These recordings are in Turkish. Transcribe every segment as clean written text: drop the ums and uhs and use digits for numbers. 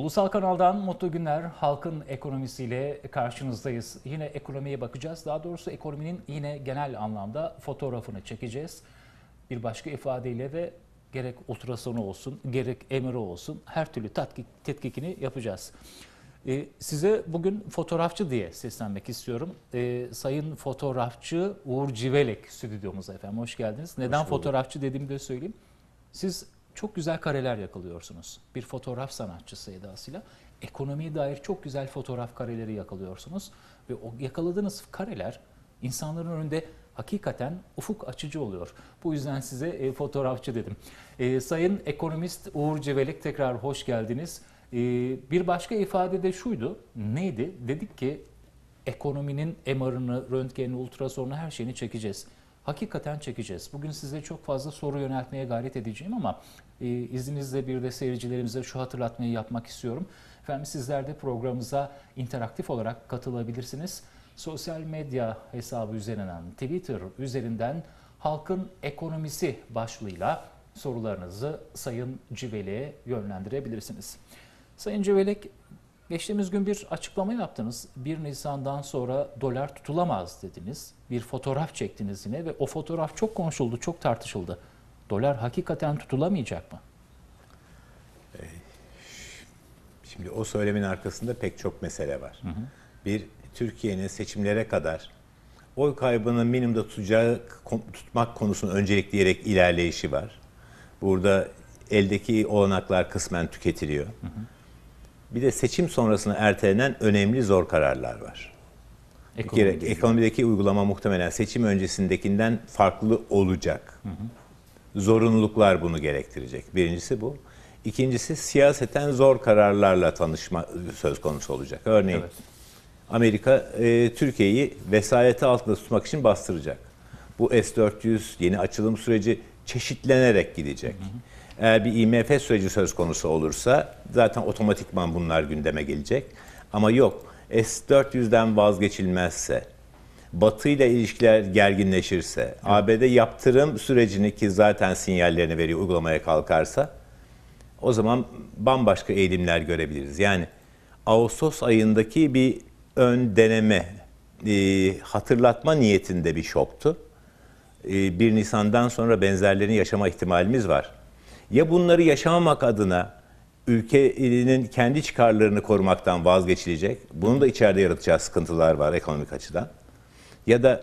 Ulusal Kanal'dan mutlu günler. Halkın ekonomisiyle karşınızdayız. Yine ekonomiye bakacağız. Daha doğrusu ekonominin yine genel anlamda fotoğrafını çekeceğiz. Bir başka ifadeyle de gerek ultrasonu olsun, gerek MRI olsun her türlü tetkikini yapacağız. Size bugün fotoğrafçı diye seslenmek istiyorum. Sayın fotoğrafçı Uğur Civelek stüdyomuza efendim. Hoş geldiniz. Neden fotoğrafçı dediğimi de söyleyeyim. Siz çok güzel kareler yakalıyorsunuz. Bir fotoğraf sanatçısı edasıyla ekonomiye dair çok güzel fotoğraf kareleri yakalıyorsunuz. Ve o yakaladığınız kareler insanların önünde hakikaten ufuk açıcı oluyor. Bu yüzden size fotoğrafçı dedim. Sayın ekonomist Uğur Civelek tekrar hoş geldiniz. Bir başka ifade de şuydu. Neydi? Dedik ki ekonominin MR'ını, röntgenini, ultrasonunu her şeyini çekeceğiz. Hakikaten çekeceğiz. Bugün size çok fazla soru yöneltmeye gayret edeceğim ama izninizle bir de seyircilerimize şu hatırlatmayı yapmak istiyorum. Efendim sizler de programımıza interaktif olarak katılabilirsiniz. Sosyal medya hesabı üzerinden, Twitter üzerinden Halkın Ekonomisi başlığıyla sorularınızı Sayın Civelek'e yönlendirebilirsiniz. Sayın Civelek, geçtiğimiz gün bir açıklama yaptınız. 1 Nisan'dan sonra dolar tutulamaz dediniz. Bir fotoğraf çektiniz yine ve o fotoğraf çok konuşuldu, çok tartışıldı. Dolar hakikaten tutulamayacak mı? Şimdi o söylemin arkasında pek çok mesele var. Bir, Türkiye'nin seçimlere kadar oy kaybını minimumda tutmak konusunu öncelikleyerek ilerleyişi var. Burada eldeki olanaklar kısmen tüketiliyor. Bir de seçim sonrasına ertelenen önemli zor kararlar var. Bir kere ekonomideki uygulama muhtemelen seçim öncesindekinden farklı olacak. Zorunluluklar bunu gerektirecek. Birincisi bu. İkincisi siyaseten zor kararlarla tanışma söz konusu olacak. Örneğin Amerika Türkiye'yi vesayeti altında tutmak için bastıracak. Bu S-400 yeni açılım süreci çeşitlenerek gidecek. Eğer bir IMF süreci söz konusu olursa zaten otomatikman bunlar gündeme gelecek. Ama yok, S-400'den vazgeçilmezse, Batı ile ilişkiler gerginleşirse, ABD yaptırım sürecini ki zaten sinyallerini veriyor uygulamaya kalkarsa, o zaman bambaşka eğilimler görebiliriz. Yani Ağustos ayındaki bir ön deneme, hatırlatma niyetinde bir şoktu. 1 Nisan'dan sonra benzerlerini yaşama ihtimalimiz var. Ya bunları yaşamamak adına ülkenin kendi çıkarlarını korumaktan vazgeçilecek. Bunun da içeride yaratacağı sıkıntılar var ekonomik açıdan. Ya da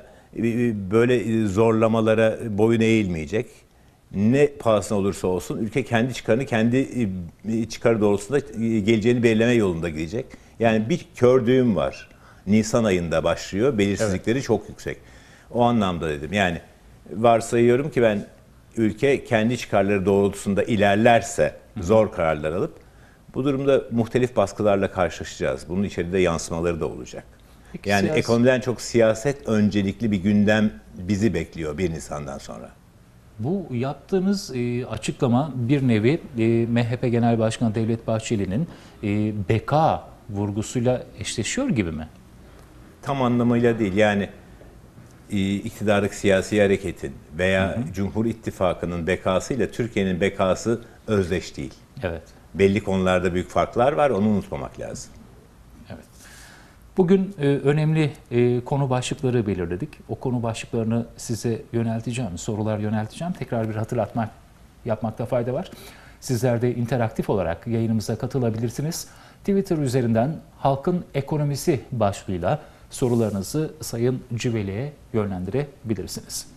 böyle zorlamalara boyun eğilmeyecek. Ne pahasına olursa olsun ülke kendi çıkarını kendi çıkarı doğrultusunda geleceğini belirleme yolunda gidecek. Yani bir kör düğüm var. Nisan ayında başlıyor. Belirsizlikleri çok yüksek. O anlamda dedim. Yani varsayıyorum ki ben ülke kendi çıkarları doğrultusunda ilerlerse zor kararlar alıp bu durumda muhtelif baskılarla karşılaşacağız. Bunun içeride yansımaları da olacak. Peki, yani ekonomiden çok siyaset öncelikli bir gündem bizi bekliyor 1 Nisan'dan sonra. Bu yaptığınız açıklama bir nevi MHP Genel Başkanı Devlet Bahçeli'nin beka vurgusuyla eşleşiyor gibi mi? Tam anlamıyla değil. Yani iktidarlık siyasi hareketin veya Cumhur İttifakı'nın bekasıyla Türkiye'nin bekası özdeş değil. Evet. Belli konularda büyük farklar var, onu unutmamak lazım. Evet. Bugün önemli konu başlıkları belirledik. O konu başlıklarını size yönelteceğim, sorular yönelteceğim. Tekrar bir hatırlatma yapmakta fayda var. Sizler de interaktif olarak yayınımıza katılabilirsiniz. Twitter üzerinden Halkın Ekonomisi başlığıyla sorularınızı Sayın Civelek'e yönlendirebilirsiniz.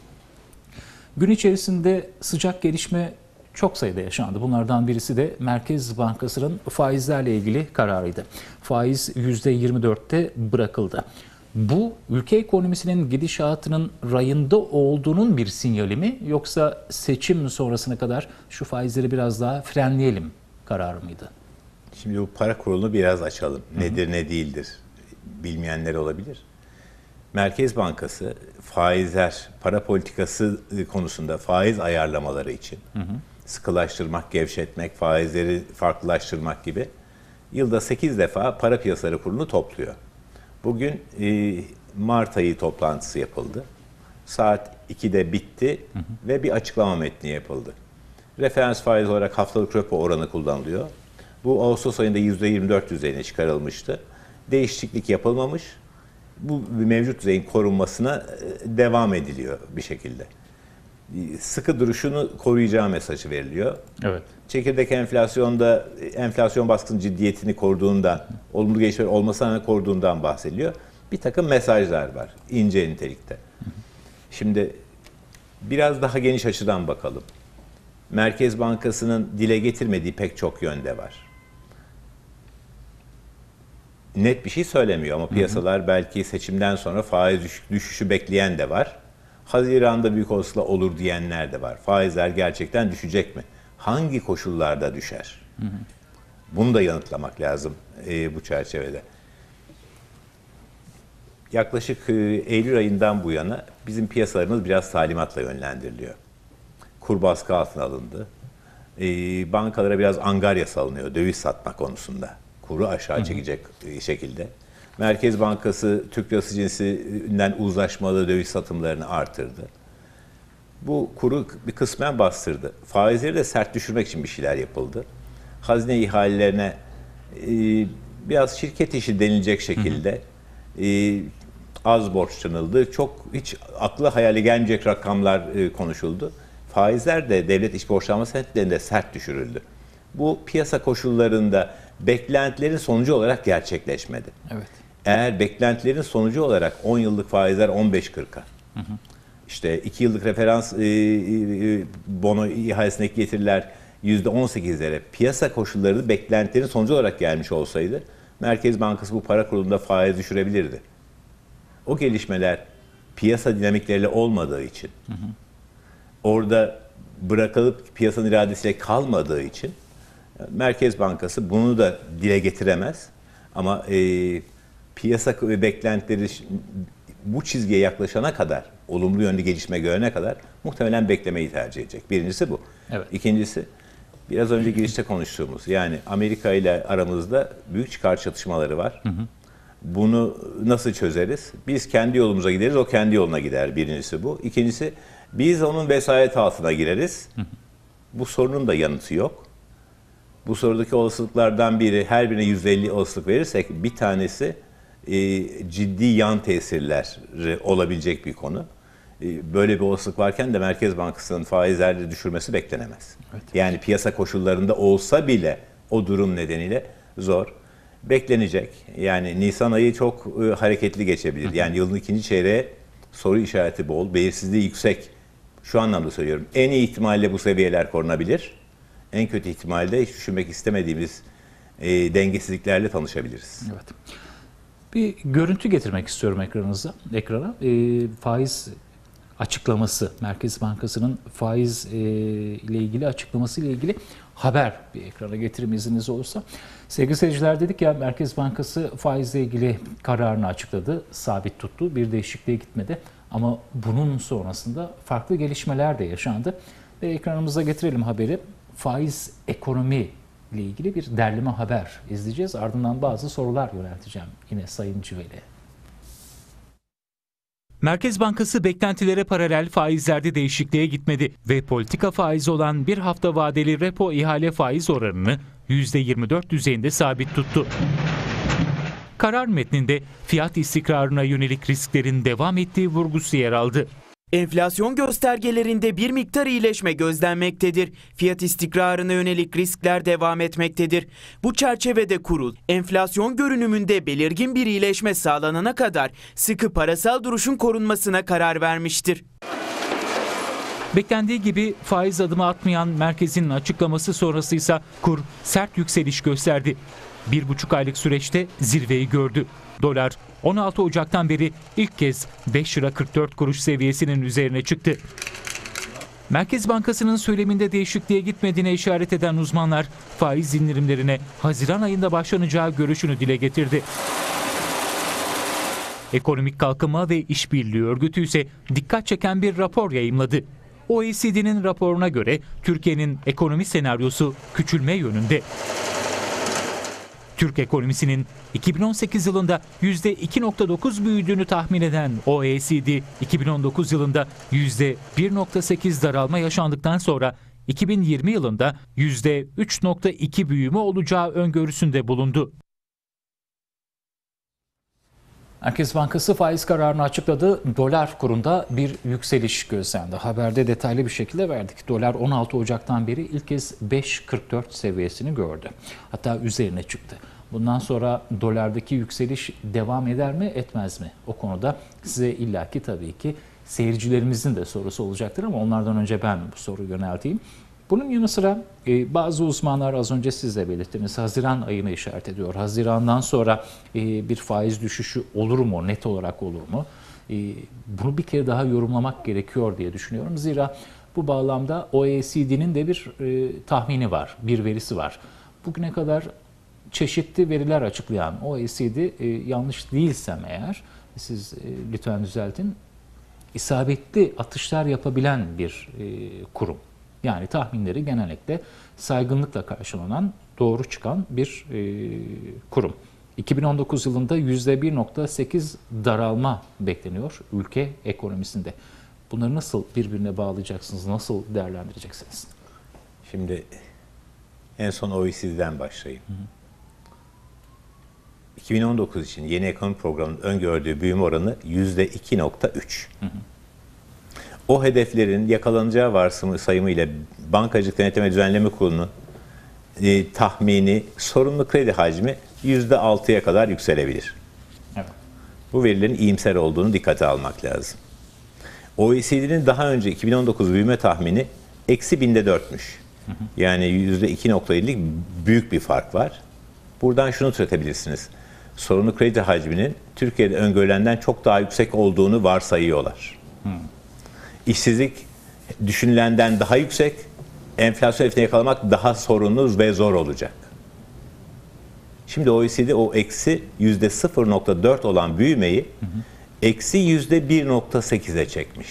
Gün içerisinde sıcak gelişme çok sayıda yaşandı. Bunlardan birisi de Merkez Bankası'nın faizlerle ilgili kararıydı. Faiz %24'te bırakıldı. Bu ülke ekonomisinin gidişatının rayında olduğunun bir sinyali mi yoksa seçim sonrasına kadar şu faizleri biraz daha frenleyelim kararı mıydı? Şimdi bu para kurulunu biraz açalım. Nedir ne değildir bilmeyenler olabilir. Merkez Bankası faizler, para politikası konusunda faiz ayarlamaları için sıkılaştırmak, gevşetmek, faizleri farklılaştırmak gibi yılda 8 defa para piyasaları kurulunu topluyor. Bugün Mart ayı toplantısı yapıldı. Saat 2'de bitti ve bir açıklama metni yapıldı. Referans faiz olarak haftalık repo oranı kullanılıyor. Bu Ağustos ayında %24 düzeyine çıkarılmıştı. Değişiklik yapılmamış. Bu mevcut düzeyin korunmasına devam ediliyor bir şekilde. Sıkı duruşunu koruyacağı mesajı veriliyor. Evet. Çekirdek enflasyonda enflasyon baskısının ciddiyetini koruduğundan, olumlu gelişmeler olmasına koruduğundan bahsediliyor. Bir takım mesajlar var ince nitelikte. Şimdi biraz daha geniş açıdan bakalım. Merkez Bankası'nın dile getirmediği pek çok yönde var. Net bir şey söylemiyor ama piyasalar belki seçimden sonra faiz düşüşü bekleyen de var. Haziran'da büyük olasılıkla olur diyenler de var. Faizler gerçekten düşecek mi? Hangi koşullarda düşer? Bunu da yanıtlamak lazım bu çerçevede. Yaklaşık Eylül ayından bu yana bizim piyasalarımız biraz talimatla yönlendiriliyor. Kur baskı altına alındı. Bankalara biraz angarya salınıyor döviz satma konusunda. Kuru aşağı çekecek şekilde. Merkez Bankası Türk lirası cinsinden uzlaşmalı döviz satımlarını artırdı. Bu kuru bir kısmen bastırdı. Faizleri de sert düşürmek için bir şeyler yapıldı. Hazine ihalelerine biraz şirket işi denilecek şekilde az borçlanıldı. Çok hiç akla hayale gelmeyecek rakamlar konuşuldu. Faizler de devlet iç borçlanma senetlerinde sert düşürüldü. Bu piyasa koşullarında beklentilerin sonucu olarak gerçekleşmedi. Evet. Eğer beklentilerin sonucu olarak 10 yıllık faizler 15.40'a, işte 2 yıllık referans bono ihalesindeki getiriler %18'lere, piyasa koşulları beklentilerin sonucu olarak gelmiş olsaydı, Merkez Bankası bu para kurulunda faiz düşürebilirdi. O gelişmeler piyasa dinamikleriyle olmadığı için, orada bırakılıp piyasanın iradesiyle kalmadığı için, Merkez Bankası bunu da dile getiremez. Ama piyasa ve beklentileri bu çizgiye yaklaşana kadar, olumlu yönlü gelişme görene kadar muhtemelen beklemeyi tercih edecek. Birincisi bu. Evet. İkincisi, biraz önce girişte konuştuğumuz, yani Amerika ile aramızda büyük çıkar çatışmaları var. Bunu nasıl çözeriz? Biz kendi yolumuza gideriz, o kendi yoluna gider. Birincisi bu. İkincisi, biz onun vesayet altına gireriz. Bu sorunun da yanıtı yok. Bu sorudaki olasılıklardan biri, her birine %50 olasılık verirsek bir tanesi ciddi yan tesirler olabilecek bir konu. Böyle bir olasılık varken de Merkez Bankası'nın faizleri düşürmesi beklenemez. Evet. Yani piyasa koşullarında olsa bile o durum nedeniyle zor. Beklenecek. Yani Nisan ayı çok hareketli geçebilir. Yani yılın ikinci çeyreği soru işareti bol, belirsizliği yüksek. Şu anlamda söylüyorum. En iyi ihtimalle bu seviyeler korunabilir. En kötü ihtimalle hiç düşünmek istemediğimiz dengesizliklerle tanışabiliriz. Evet. Bir görüntü getirmek istiyorum ekrana. Faiz açıklaması, Merkez Bankası'nın faiz ile ilgili açıklaması ile ilgili haber bir ekrana getireyim izniniz olursa. Sevgili seyirciler, dedik ya, Merkez Bankası faizle ilgili kararını açıkladı, sabit tuttu, bir değişikliğe gitmedi. Ama bunun sonrasında farklı gelişmeler de yaşandı. Ve ekranımıza getirelim haberi. Faiz ekonomi ile ilgili bir derleme haber izleyeceğiz. Ardından bazı sorular yönelteceğim yine Sayın Civeli. Merkez Bankası beklentilere paralel faizlerde değişikliğe gitmedi ve politika faizi olan bir hafta vadeli repo ihale faiz oranını %24 düzeyinde sabit tuttu. Karar metninde fiyat istikrarına yönelik risklerin devam ettiği vurgusu yer aldı. Enflasyon göstergelerinde bir miktar iyileşme gözlenmektedir. Fiyat istikrarına yönelik riskler devam etmektedir. Bu çerçevede kurul, enflasyon görünümünde belirgin bir iyileşme sağlanana kadar sıkı parasal duruşun korunmasına karar vermiştir. Beklendiği gibi faiz adımı atmayan merkezin açıklaması sonrası ise kur sert yükseliş gösterdi. 1,5 aylık süreçte zirveyi gördü. Dolar 16 Ocak'tan beri ilk kez 5 lira 44 kuruş seviyesinin üzerine çıktı. Merkez Bankası'nın söyleminde değişikliğe gitmediğine işaret eden uzmanlar faiz indirimlerine Haziran ayında başlanacağı görüşünü dile getirdi. Ekonomik Kalkınma ve İşbirliği Örgütü ise dikkat çeken bir rapor yayımladı. OECD'nin raporuna göre Türkiye'nin ekonomi senaryosu küçülme yönünde. Türk ekonomisinin 2018 yılında %2,9 büyüdüğünü tahmin eden OECD, 2019 yılında %1,8 daralma yaşandıktan sonra 2020 yılında %3.2 büyüme olacağı öngörüsünde bulundu. Merkez Bankası faiz kararını açıkladı. Dolar kurunda bir yükseliş gözlendi. Haberde detaylı bir şekilde verdik. Dolar 16 Ocak'tan beri ilk kez 5.44 seviyesini gördü. Hatta üzerine çıktı. Bundan sonra dolardaki yükseliş devam eder mi, etmez mi? O konuda size illaki tabii ki seyircilerimizin de sorusu olacaktır ama onlardan önce ben bu soruyu yönelteyim. Bunun yanı sıra bazı uzmanlar, az önce siz de belirttiniz, Haziran ayını işaret ediyor. Haziran'dan sonra bir faiz düşüşü olur mu, net olarak olur mu? Bunu bir kere daha yorumlamak gerekiyor diye düşünüyorum. Zira bu bağlamda OECD'nin de bir tahmini var, bir verisi var. Bugüne kadar çeşitli veriler açıklayan OECD, yanlış değilsem eğer, siz lütfen düzeltin, isabetli atışlar yapabilen bir kurum. Yani tahminleri genellikle saygınlıkla karşılanan, doğru çıkan bir kurum. 2019 yılında %1.8 daralma bekleniyor ülke ekonomisinde. Bunları nasıl birbirine bağlayacaksınız, nasıl değerlendireceksiniz? Şimdi en son OECD'den başlayayım. 2019 için yeni ekonomi programının öngördüğü büyüme oranı %2.3. O hedeflerin yakalanacağı varsayımıyla Bankacılık Denetleme Düzenleme Kurulu'nun tahmini sorunlu kredi hacmi %6'ya kadar yükselebilir. Evet. Bu verilerin iyimser olduğunu dikkate almak lazım. OECD'nin daha önce 2019 büyüme tahmini -1004'müş. Yani %2.7'lik büyük bir fark var. Buradan şunu türetebilirsiniz. Sorunlu kredi hacminin Türkiye'de öngörülenden çok daha yüksek olduğunu varsayıyorlar. İşsizlik düşünülenden daha yüksek, enflasyon hedefini yakalamak daha sorunlu ve zor olacak. Şimdi OECD o eksi %0.4 olan büyümeyi eksi %1.8'e çekmiş.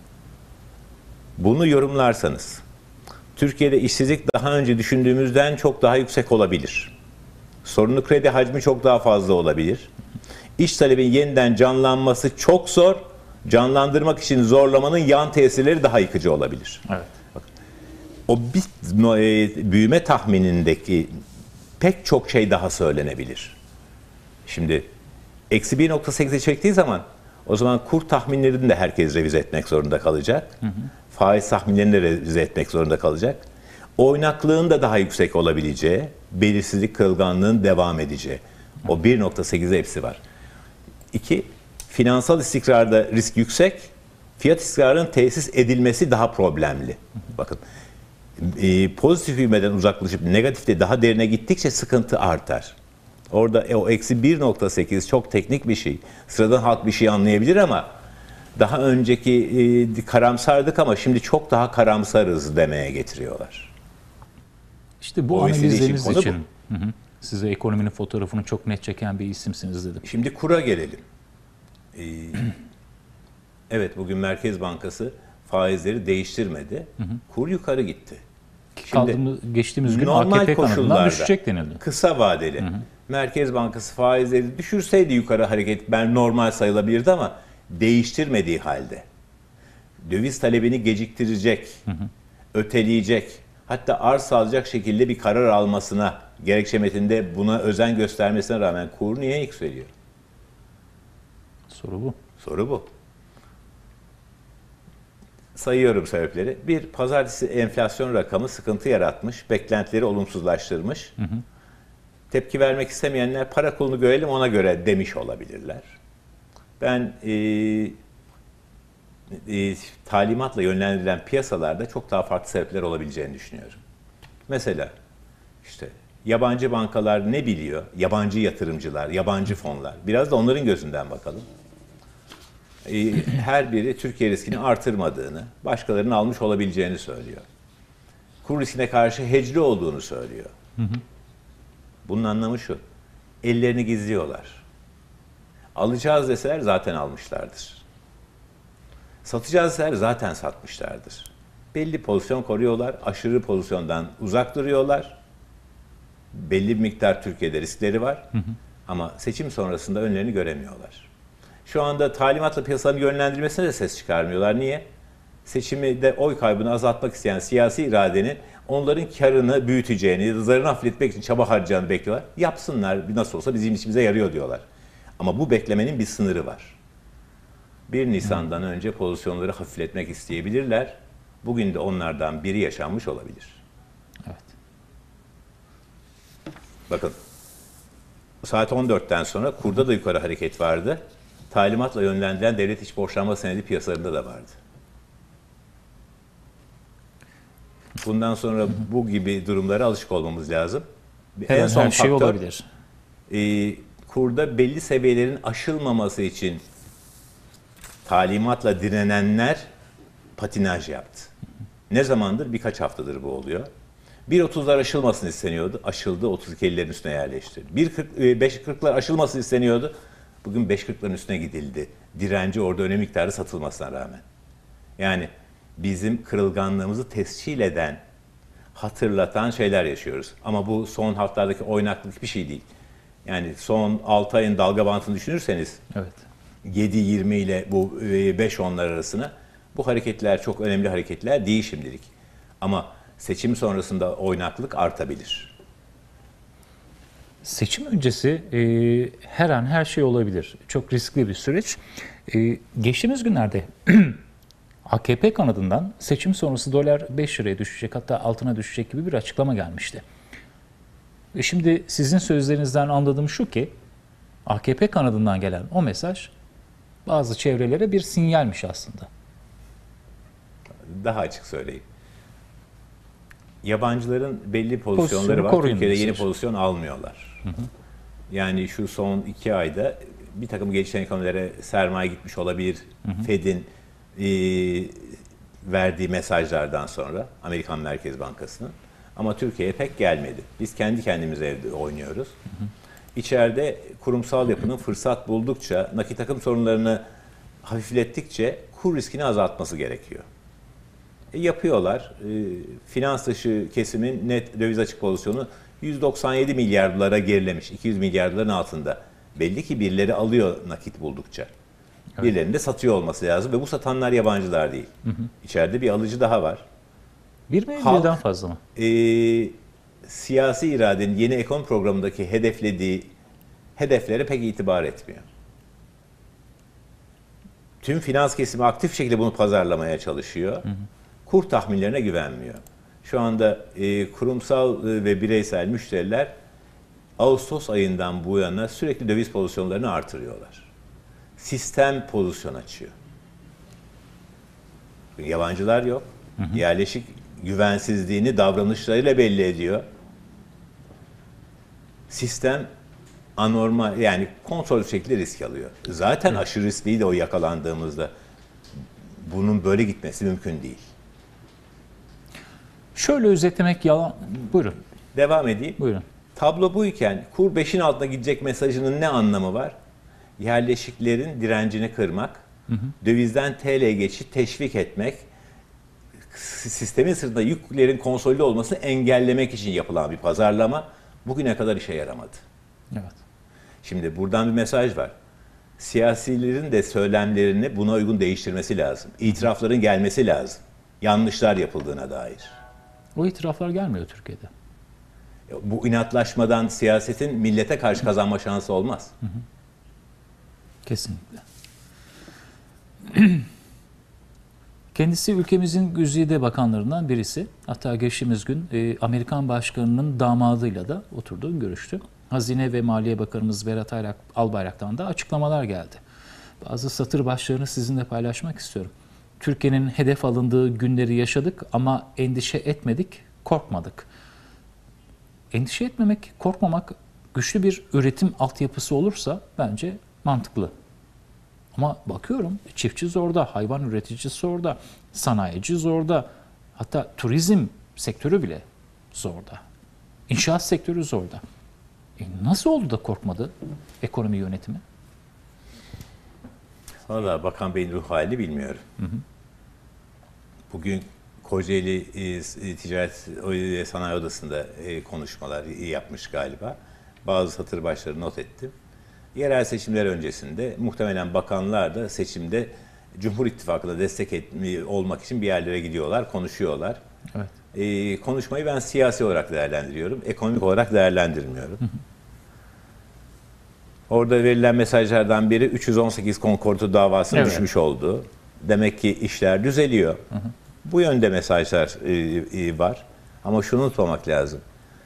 Bunu yorumlarsanız, Türkiye'de işsizlik daha önce düşündüğümüzden çok daha yüksek olabilir. Sorunlu kredi hacmi çok daha fazla olabilir. İş talebinin yeniden canlanması çok zor. Canlandırmak için zorlamanın yan tesirleri daha yıkıcı olabilir. Evet. Bakın, o büyüme tahminindeki pek çok şey daha söylenebilir. Şimdi eksi 1.8'e çektiği zaman o zaman kur tahminlerini de herkes revize etmek zorunda kalacak. Faiz tahminlerini de revize etmek zorunda kalacak. Oynaklığın da daha yüksek olabileceği, belirsizlik kırılganlığın devam edeceği. O 1.8'e hepsi var. 2. Finansal istikrarda risk yüksek, fiyat istikrarının tesis edilmesi daha problemli. Bakın, pozitif büyümeden uzaklaşıp negatifte daha derine gittikçe sıkıntı artar. Orada o eksi 1.8 çok teknik bir şey. Sıradan halk bir şey anlayabilir ama daha önceki karamsardık ama şimdi çok daha karamsarız demeye getiriyorlar. İşte bu OECD analizleriniz için için size ekonominin fotoğrafını çok net çeken bir isimsiniz dedim. Şimdi kura gelelim. Evet, bugün Merkez Bankası faizleri değiştirmedi. Kur yukarı gitti. Geçtiğimiz gün normal AKP kanadından koşullarda düşecek denildi. kısa vadeli Merkez Bankası faizleri düşürseydi yukarı hareket normal sayılabilirdi ama değiştirmediği halde döviz talebini geciktirecek, öteleyecek, hatta arz sağlayacak şekilde bir karar almasına, gerekçe metinde buna özen göstermesine rağmen kur niye yükseliyor? Soru bu. Soru bu. Sayıyorum sebepleri. Bir, pazartesi enflasyon rakamı sıkıntı yaratmış, beklentileri olumsuzlaştırmış. Tepki vermek istemeyenler para kulunu görelim ona göre demiş olabilirler. Ben talimatla yönlendirilen piyasalarda çok daha farklı sebepler olabileceğini düşünüyorum. Mesela işte yabancı bankalar ne biliyor? Yabancı yatırımcılar, yabancı fonlar. Biraz da onların gözünden bakalım. Her biri Türkiye riskini artırmadığını, başkalarının almış olabileceğini söylüyor. Kur riskine karşı hecli olduğunu söylüyor. Bunun anlamı şu, ellerini gizliyorlar. Alacağız deseler zaten almışlardır. Satacağız deseler zaten satmışlardır. Belli pozisyon koruyorlar, aşırı pozisyondan uzak duruyorlar. Belli bir miktar Türkiye'de riskleri var ama seçim sonrasında önlerini göremiyorlar. Şu anda talimatla piyasaların yönlendirilmesine de ses çıkarmıyorlar. Niye? seçimi de oy kaybını azaltmak isteyen siyasi iradenin onların karını büyüteceğini, zararını hafifletmek için çaba harcayacağını bekliyorlar. Yapsınlar, nasıl olsa bizim işimize yarıyor diyorlar. Ama bu beklemenin bir sınırı var. 1 Nisan'dan önce pozisyonları hafifletmek isteyebilirler. Bugün de onlardan biri yaşanmış olabilir. Evet. Bakın, saat 14'ten sonra kurda da yukarı hareket vardı. Talimatla yönlendirilen devlet iç borçlanma senedi piyasalarında da vardı. Bundan sonra bu gibi durumlara alışık olmamız lazım. En son her şey olabilir. Kurda belli seviyelerin aşılmaması için talimatla direnenler patinaj yaptı. Ne zamandır? Birkaç haftadır bu oluyor. 1.30'lar aşılmasını isteniyordu. Aşıldı, 32.50'lerin üstüne yerleşti. 5.40'lar aşılmasını isteniyordu. Bugün 5.40'ların üstüne gidildi. Direnci orada önemli miktarda satılmasına rağmen. Yani bizim kırılganlığımızı tescil eden, hatırlatan şeyler yaşıyoruz. Ama bu son haftalardaki oynaklık bir şey değil. Yani son 6 ayın dalga bantını düşünürseniz, evet, 7-20 ile bu 5-10'lar arasına, bu hareketler çok önemli hareketler değil şimdilik. Ama seçim sonrasında oynaklık artabilir. Seçim öncesi her an her şey olabilir. Çok riskli bir süreç. Geçtiğimiz günlerde AKP kanadından seçim sonrası dolar 5 liraya düşecek, hatta altına düşecek gibi bir açıklama gelmişti. Şimdi sizin sözlerinizden anladığım şu ki AKP kanadından gelen o mesaj bazı çevrelere bir sinyalmiş aslında. Daha açık söyleyeyim. Yabancıların belli pozisyonları var. Türkiye'de yeni pozisyon almıyorlar. Hı hı. Yani şu son 2 ayda bir takım gelişen ekonomilere sermaye gitmiş olabilir. Hı hı. Fed'in verdiği mesajlardan sonra, Amerikan Merkez Bankası'nın. Ama Türkiye'ye pek gelmedi. Biz kendi kendimize evde oynuyoruz. Hı hı. İçeride kurumsal yapının fırsat buldukça, nakit akım sorunlarını hafiflettikçe kur riskini azaltması gerekiyor. Yapıyorlar. Finans dışı kesimin net döviz açık pozisyonu 197 milyar dolara gerilemiş. 200 milyar doların altında. Belli ki birileri alıyor nakit buldukça. Evet. Birilerinin de satıyor olması lazım ve bu satanlar yabancılar değil. Hı hı. İçeride bir alıcı daha var. Bir mi birden fazla mı? Siyasi iradenin yeni ekonomi programındaki hedeflediği hedeflere pek itibar etmiyor. Tüm finans kesimi aktif şekilde bunu pazarlamaya çalışıyor. Hı hı. Kur tahminlerine güvenmiyor. Şu anda kurumsal ve bireysel müşteriler Ağustos ayından bu yana sürekli döviz pozisyonlarını artırıyorlar. Sistem pozisyon açıyor. Yabancılar yok. Hı hı. Yerleşik güvensizliğini davranışlarıyla belli ediyor. Sistem anormal, yani kontrol şekilde risk alıyor. Zaten evet, aşırı riskliydi o yakalandığımızda. Bunun böyle gitmesi mümkün değil. Şöyle özetlemek yalan. Buyurun. Devam edeyim. Buyurun. Tablo buyken kur 5'in altına gidecek mesajının ne anlamı var? Yerleşiklerin direncini kırmak, hı hı, dövizden TL'ye geçiş teşvik etmek, sistemin sırtında yüklerin konsolide olmasını engellemek için yapılan bir pazarlama bugüne kadar işe yaramadı. Evet. Şimdi buradan bir mesaj var. Siyasilerin de söylemlerini buna uygun değiştirmesi lazım. İtirafların gelmesi lazım. Yanlışlar yapıldığına dair. O itiraflar gelmiyor Türkiye'de. Bu inatlaşmadan siyasetin millete karşı kazanma şansı olmaz. Hı hı. Kesinlikle. Kendisi ülkemizin güzide bakanlarından birisi. Hatta geçtiğimiz gün Amerikan Başkanı'nın damadıyla da oturdu, görüştü. Hazine ve Maliye Bakanımız Berat Albayrak'tan da açıklamalar geldi. Bazı satır başlarını sizinle paylaşmak istiyorum. Türkiye'nin hedef alındığı günleri yaşadık ama endişe etmedik, korkmadık. Endişe etmemek, korkmamak güçlü bir üretim altyapısı olursa bence mantıklı. Ama bakıyorum çiftçi zorda, hayvan üreticisi orada, sanayici zorda, hatta turizm sektörü bile zorda. İnşaat sektörü zorda. Nasıl oldu da korkmadı ekonomi yönetimi? Valla Bakan Bey'in ruh halini bilmiyorum. Hı hı. Bugün Kocaeli Ticaret ve Sanayi Odası'nda konuşmalar yapmış galiba. Bazı satır başları not ettim. Yerel seçimler öncesinde muhtemelen bakanlar da seçimde Cumhur İttifakı'na olmak için bir yerlere gidiyorlar, konuşuyorlar. Evet. Konuşmayı ben siyasi olarak değerlendiriyorum, ekonomik olarak değerlendirmiyorum. Orada verilen mesajlardan biri 318 konkordato davasının düşmüş olduğu. Demek ki işler düzeliyor. Bu yönde mesajlar var. Ama şunu unutmamak lazım.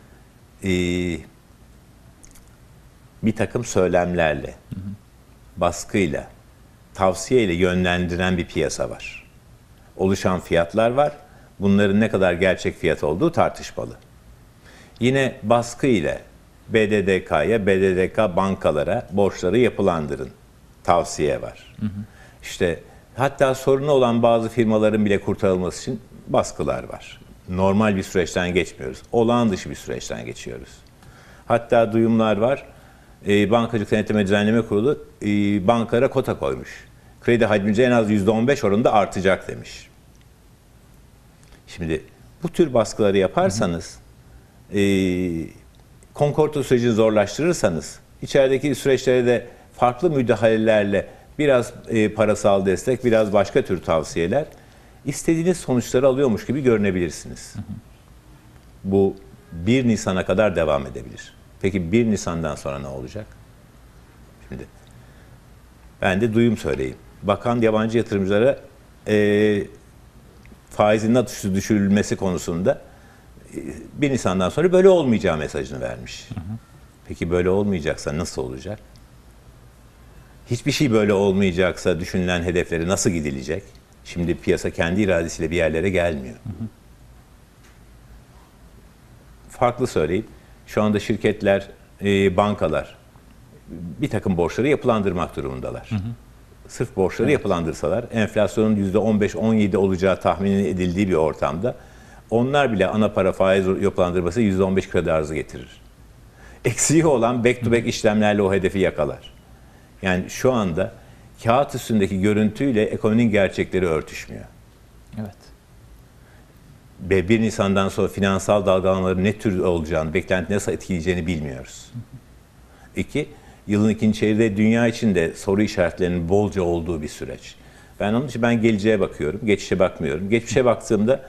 Bir takım söylemlerle, baskıyla, tavsiyeyle yönlendiren bir piyasa var. Oluşan fiyatlar var. Bunların ne kadar gerçek fiyat olduğu tartışmalı. Yine baskı ile BDDK'ya, BDDK bankalara borçları yapılandırın tavsiye var. İşte hatta sorunu olan bazı firmaların bile kurtarılması için baskılar var. Normal bir süreçten geçmiyoruz. Olağan dışı bir süreçten geçiyoruz. Hatta duyumlar var. Bankacılık Denetleme Düzenleme Kurulu bankalara kota koymuş. Kredi hacmince en az %15 oranında artacak demiş. Şimdi bu tür baskıları yaparsanız, konkordato sürecini zorlaştırırsanız, içerideki süreçlere de farklı müdahalelerle biraz parasal destek, biraz başka tür tavsiyeler, istediğiniz sonuçları alıyormuş gibi görünebilirsiniz. Bu 1 Nisan'a kadar devam edebilir. Peki 1 Nisan'dan sonra ne olacak? Şimdi ben de duyum söyleyeyim. Bakan yabancı yatırımcılara faizin düşürülmesi konusunda 1 Nisan'dan sonra böyle olmayacağı mesajını vermiş. Peki böyle olmayacaksa nasıl olacak? Hiçbir şey böyle olmayacaksa düşünülen hedeflere nasıl gidilecek? Şimdi piyasa kendi iradesiyle bir yerlere gelmiyor. Farklı söyleyeyim. Şu anda şirketler, bankalar bir takım borçları yapılandırmak durumundalar. Sırf borçları yapılandırsalar, enflasyonun %15-17 olacağı tahmin edildiği bir ortamda onlar bile ana para faiz yapılandırması %15 kredi arzı getirir. Eksiği olan back to back işlemlerle o hedefi yakalar. Yani şu anda kağıt üstündeki görüntüyle ekonominin gerçekleri örtüşmüyor. Evet. Ve 1 Nisan'dan sonra finansal dalgalanmaların ne tür olacağını, beklenti nasıl etkileyeceğini bilmiyoruz. 2, yılın ikinci çeyreğinde dünya için de soru işaretlerinin bolca olduğu bir süreç. Onun için geleceğe bakıyorum, geçmişe bakmıyorum. Geçmişe baktığımda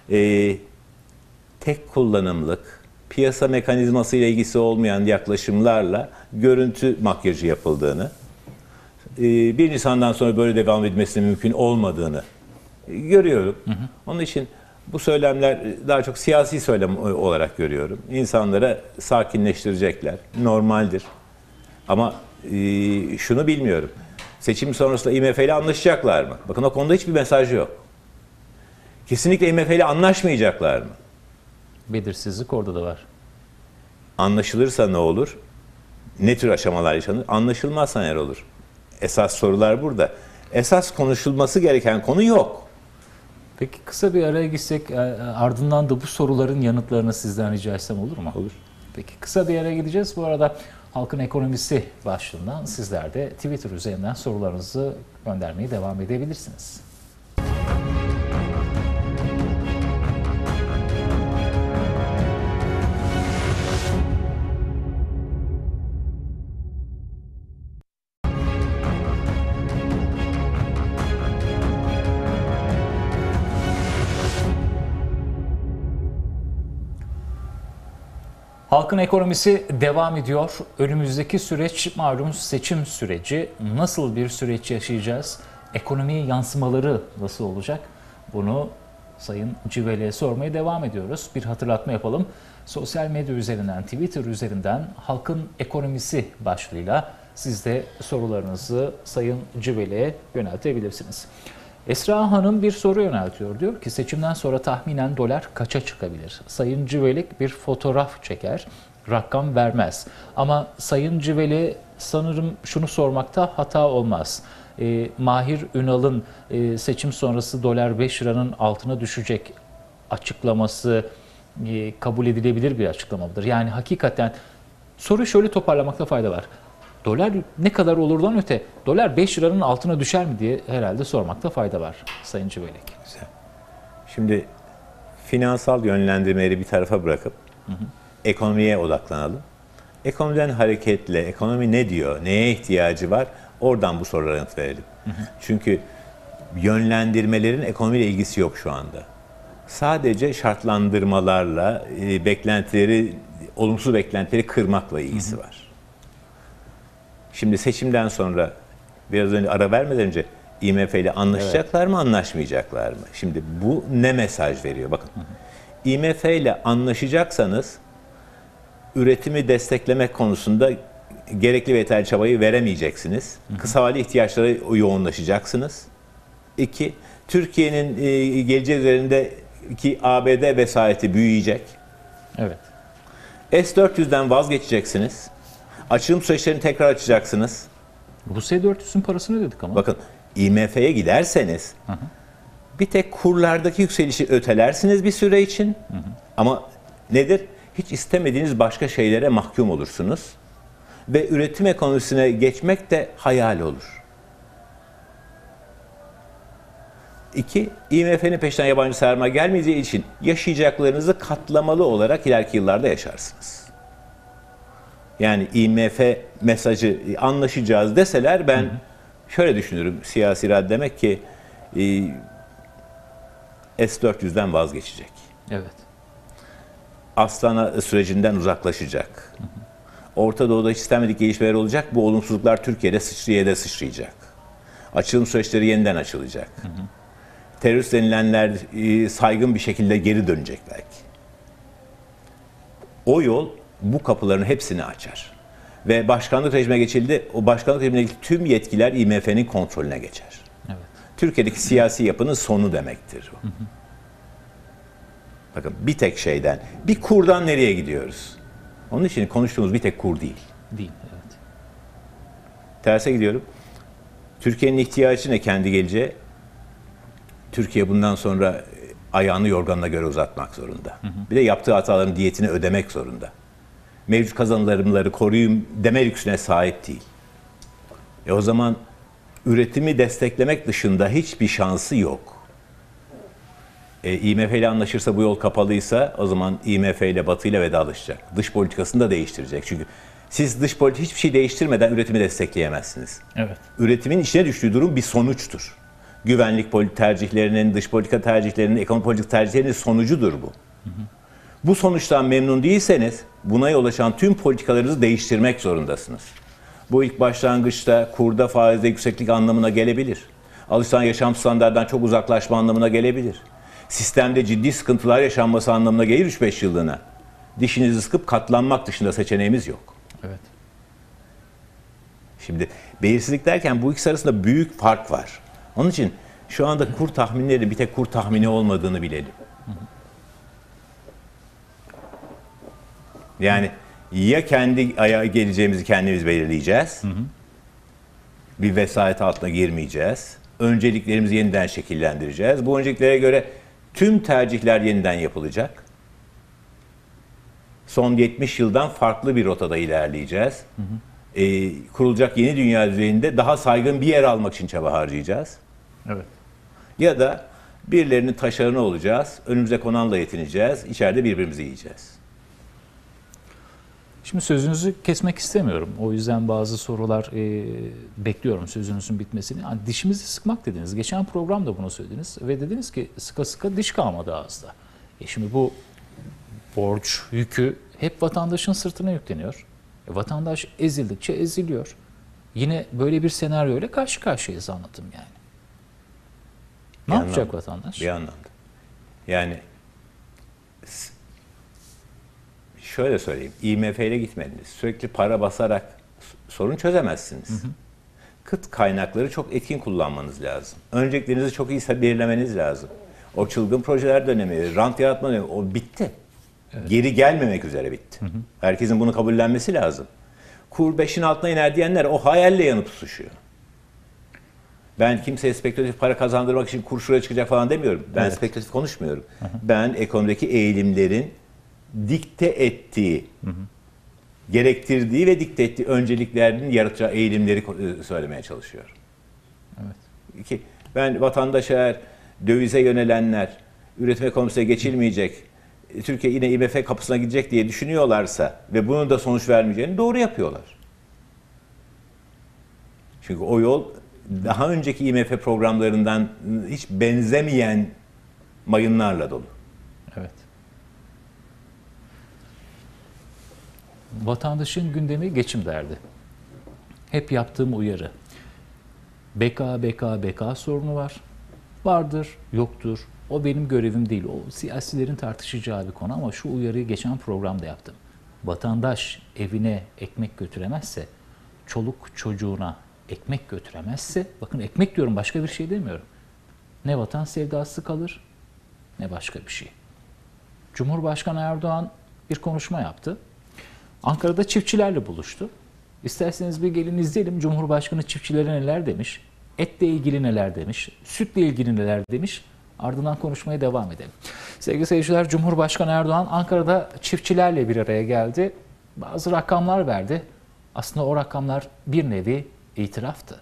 tek kullanımlık, piyasa mekanizması ile ilgisi olmayan yaklaşımlarla görüntü makyajı yapıldığını, 1 Nisan'dan sonra böyle devam etmesinin mümkün olmadığını görüyorum. Onun için bu söylemler daha çok siyasi söylem olarak görüyorum. İnsanlara sakinleştirecekler, normaldir. Ama şunu bilmiyorum. Seçim sonrasında IMF ile anlaşacaklar mı? Bakın o konuda hiçbir mesaj yok. Kesinlikle IMF ile anlaşmayacaklar mı? Belirsizlik orada da var. Anlaşılırsa ne olur? Ne tür aşamalar yaşanır? Anlaşılmazsa neler olur? Esas sorular burada. Esas konuşulması gereken konu yok. Peki kısa bir araya gitsek, ardından da bu soruların yanıtlarını sizden rica etsem olur mu? Olur. Peki kısa bir araya gideceğiz. Bu arada Halkın Ekonomisi başlığından sizler de Twitter üzerinden sorularınızı göndermeye devam edebilirsiniz. Halkın Ekonomisi devam ediyor. Önümüzdeki süreç malum seçim süreci. Nasıl bir süreç yaşayacağız? Ekonomiye yansımaları nasıl olacak? Bunu Sayın Civele'ye sormaya devam ediyoruz. Bir hatırlatma yapalım. Sosyal medya üzerinden, Twitter üzerinden Halkın Ekonomisi başlığıyla siz de sorularınızı Sayın Civele'ye yöneltebilirsiniz. Esra Hanım bir soru yöneltiyor. Diyor ki seçimden sonra tahminen dolar kaça çıkabilir? Sayın Civelek bir fotoğraf çeker, rakam vermez. Ama Sayın Civeli sanırım şunu sormakta hata olmaz. Mahir Ünal'ın seçim sonrası dolar 5 liranın altına düşecek açıklaması kabul edilebilir bir açıklama mıdır? Yani hakikaten soruyu şöyle toparlamakta fayda var. Dolar ne kadar olurdan öte, dolar 5 liranın altına düşer mi diye herhalde sormakta fayda var Sayın Civelek. Şimdi finansal yönlendirmeleri bir tarafa bırakıp ekonomiye odaklanalım. Ekonomiden hareketle, ekonomi ne diyor, neye ihtiyacı var, oradan bu sorulara yanıt verelim. Çünkü yönlendirmelerin ekonomiyle ilgisi yok şu anda. Sadece şartlandırmalarla olumsuz beklentileri kırmakla ilgisi var. Şimdi seçimden sonra, biraz önce ara vermeden önce IMF ile anlaşacaklar mı, anlaşmayacaklar mı? Şimdi bu ne mesaj veriyor? Bakın, IMF ile anlaşacaksanız üretimi desteklemek konusunda gerekli ve yeterli çabayı veremeyeceksiniz. Kısa vadeli ihtiyaçlara yoğunlaşacaksınız. 2. Türkiye'nin geleceği üzerindeki ABD vesayeti büyüyecek. Evet. S-400'den vazgeçeceksiniz. Açılım süreçlerini tekrar açacaksınız. Bu S-400'ün parasını ödedik ama. Bakın, IMF'ye giderseniz bir tek kurlardaki yükselişi ötelersiniz bir süre için. Ama nedir? Hiç istemediğiniz başka şeylere mahkum olursunuz. Ve üretim ekonomisine geçmek de hayal olur. 2. IMF'nin peşinden yabancı sermaye gelmeyeceği için yaşayacaklarınızı katlamalı olarak ileriki yıllarda yaşarsınız. Yani IMF mesajı anlaşacağız deseler ben şöyle düşünürüm. Siyasi irade demek ki S-400'den vazgeçecek. Evet. Astana sürecinden uzaklaşacak. Orta Doğu'da hiç istenmedik gelişmeler olacak. Bu olumsuzluklar Türkiye'de sıçrayacak. Açılım süreçleri yeniden açılacak. Terörist denilenler saygın bir şekilde geri dönecek belki. O yol bu kapıların hepsini açar. Ve başkanlık rejime geçildi. O başkanlık rejimindeki tüm yetkiler IMF'nin kontrolüne geçer. Evet. Türkiye'deki siyasi yapının sonu demektir bu. Bakın, bir tek şeyden, bir kurdan nereye gidiyoruz? Onun için konuştuğumuz bir tek kur değil. Değil, evet. Terse gidiyorum. Türkiye'nin ihtiyacı ne kendi geleceği? Türkiye bundan sonra ayağını yorganına göre uzatmak zorunda. Bir de yaptığı hataların diyetini ödemek zorunda. Mevcut kazanımları koruyayım deme lüksüne sahip değil. O zaman üretimi desteklemek dışında hiçbir şansı yok. IMF ile anlaşırsa, bu yol kapalıysa, o zaman IMF ile Batı ile vedalaşacak. Dış politikasını da değiştirecek. Çünkü siz dış politika hiçbir şey değiştirmeden üretimi destekleyemezsiniz. Evet. Üretimin içine düştüğü durum bir sonuçtur. Güvenlik tercihlerinin, dış politika tercihlerinin, ekonomi politika tercihlerinin sonucudur bu. Bu sonuçtan memnun değilseniz buna yol açan tüm politikalarınızı değiştirmek zorundasınız. Bu ilk başlangıçta kurda, faizde yükseklik anlamına gelebilir. Alışılan yaşam standartından çok uzaklaşma anlamına gelebilir. Sistemde ciddi sıkıntılar yaşanması anlamına gelir 3-5 yıllığına. Dişinizi sıkıp katlanmak dışında seçeneğimiz yok. Evet. Şimdi belirsizlik derken bu ikisi arasında büyük fark var. Onun için şu anda kur tahminleri bir tek kur tahmini olmadığını bilelim. Yani ya kendi ayağa geleceğimizi kendimiz belirleyeceğiz. Bir vesayet altına girmeyeceğiz. Önceliklerimizi yeniden şekillendireceğiz. Bu önceliklere göre tüm tercihler yeniden yapılacak. Son 70 yıldan farklı bir rotada ilerleyeceğiz. Kurulacak yeni dünya düzeyinde daha saygın bir yer almak için çaba harcayacağız. Evet. Ya da birilerinin taşlarını olacağız, önümüze konanla yetineceğiz, içeride birbirimizi yiyeceğiz. Şimdi sözünüzü kesmek istemiyorum. O yüzden bazı sorular bekliyorum sözünüzün bitmesini. Yani dişimizi sıkmak dediniz. Geçen programda bunu söylediniz ve dediniz ki sıka sıka diş kalmadı ağızda. Şimdi bu borç yükü hep vatandaşın sırtına yükleniyor. Vatandaş ezildikçe eziliyor. Yine böyle bir senaryoyla karşı karşıyayız, anlatım yani. Ne yapacak vatandaş? Bir anlamda. Yani şöyle söyleyeyim, IMF ile gitmediniz. Sürekli para basarak sorun çözemezsiniz. Kıt kaynakları çok etkin kullanmanız lazım. Önceliklerinizi çok iyi belirlemeniz lazım. O çılgın projeler dönemi, rant yaratma dönemi, o bitti. Evet. Geri gelmemek üzere bitti. Herkesin bunu kabullenmesi lazım. Kur 5'in altına iner diyenler o hayalle yanıp tutuşuyor. Ben kimseye spekülatif para kazandırmak için kur şuraya çıkacak falan demiyorum. Ben spekülatif konuşmuyorum. Ben ekonomideki eğilimlerin dikte ettiği, gerektirdiği ve dikte ettiği önceliklerin yaratacağı eğilimleri söylemeye çalışıyorum. Evet. İki, ben vatandaşa eğer dövize yönelenler, üretim ekonomisine geçilmeyecek, Türkiye yine IMF kapısına gidecek diye düşünüyorlarsa ve bunun da sonuç vermeyeceğini doğru yapıyorlar. Çünkü o yol daha önceki IMF programlarından hiç benzemeyen mayınlarla dolu. Evet. Vatandaşın gündemi geçim derdi. Hep yaptığım uyarı. BK sorunu var. Vardır, yoktur. O benim görevim değil. O siyasilerin tartışacağı bir konu ama şu uyarıyı geçen programda yaptım. Vatandaş evine ekmek götüremezse, çoluk çocuğuna ekmek götüremezse, bakın ekmek diyorum, başka bir şey demiyorum. Ne vatan sevdası kalır, ne başka bir şey. Cumhurbaşkanı Erdoğan bir konuşma yaptı. Ankara'da çiftçilerle buluştu. İsterseniz bir gelin izleyelim. Cumhurbaşkanı çiftçilere neler demiş, etle ilgili neler demiş, sütle ilgili neler demiş. Ardından konuşmaya devam edelim. Sevgili seyirciler, Cumhurbaşkanı Erdoğan Ankara'da çiftçilerle bir araya geldi. Bazı rakamlar verdi. Aslında o rakamlar bir nevi itiraftı.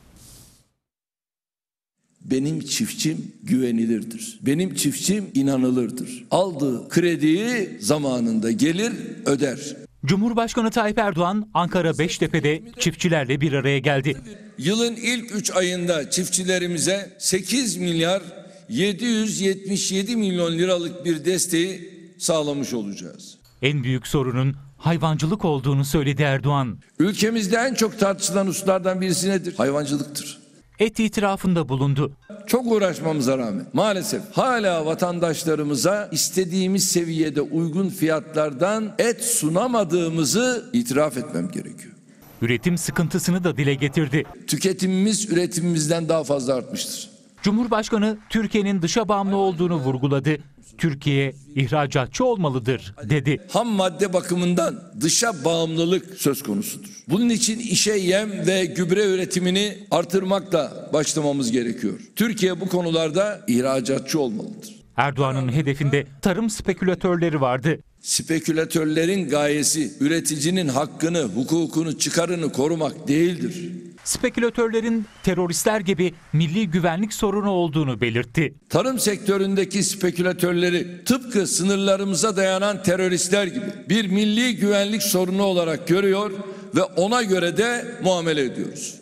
Benim çiftçim güvenilirdir. Benim çiftçim inanılırdır. Aldığı krediyi zamanında gelir öder. Cumhurbaşkanı Tayyip Erdoğan Ankara Beştepe'de çiftçilerle bir araya geldi. Yılın ilk 3 ayında çiftçilerimize 8 milyar 777 milyon liralık bir desteği sağlamış olacağız. En büyük sorunun hayvancılık olduğunu söyledi Erdoğan. Ülkemizde en çok tartışılan hususlardan birisi nedir? Hayvancılıktır. Et itirafında bulundu. Çok uğraşmamıza rağmen maalesef hala vatandaşlarımıza istediğimiz seviyede uygun fiyatlardan et sunamadığımızı itiraf etmem gerekiyor. Üretim sıkıntısını da dile getirdi. Tüketimimiz üretimimizden daha fazla artmıştır. Cumhurbaşkanı Türkiye'nin dışa bağımlı olduğunu vurguladı. Türkiye ihracatçı olmalıdır dedi. Ham madde bakımından dışa bağımlılık söz konusudur. Bunun için işe yem ve gübre üretimini artırmakla başlamamız gerekiyor. Türkiye bu konularda ihracatçı olmalıdır. Erdoğan'ın hedefinde tarım spekülatörleri vardı. Spekülatörlerin gayesi üreticinin hakkını, hukukunu, çıkarını korumak değildir. Spekülatörlerin teröristler gibi milli güvenlik sorunu olduğunu belirtti. Tarım sektöründeki spekülatörleri tıpkı sınırlarımıza dayanan teröristler gibi bir milli güvenlik sorunu olarak görüyor ve ona göre de muamele ediyoruz.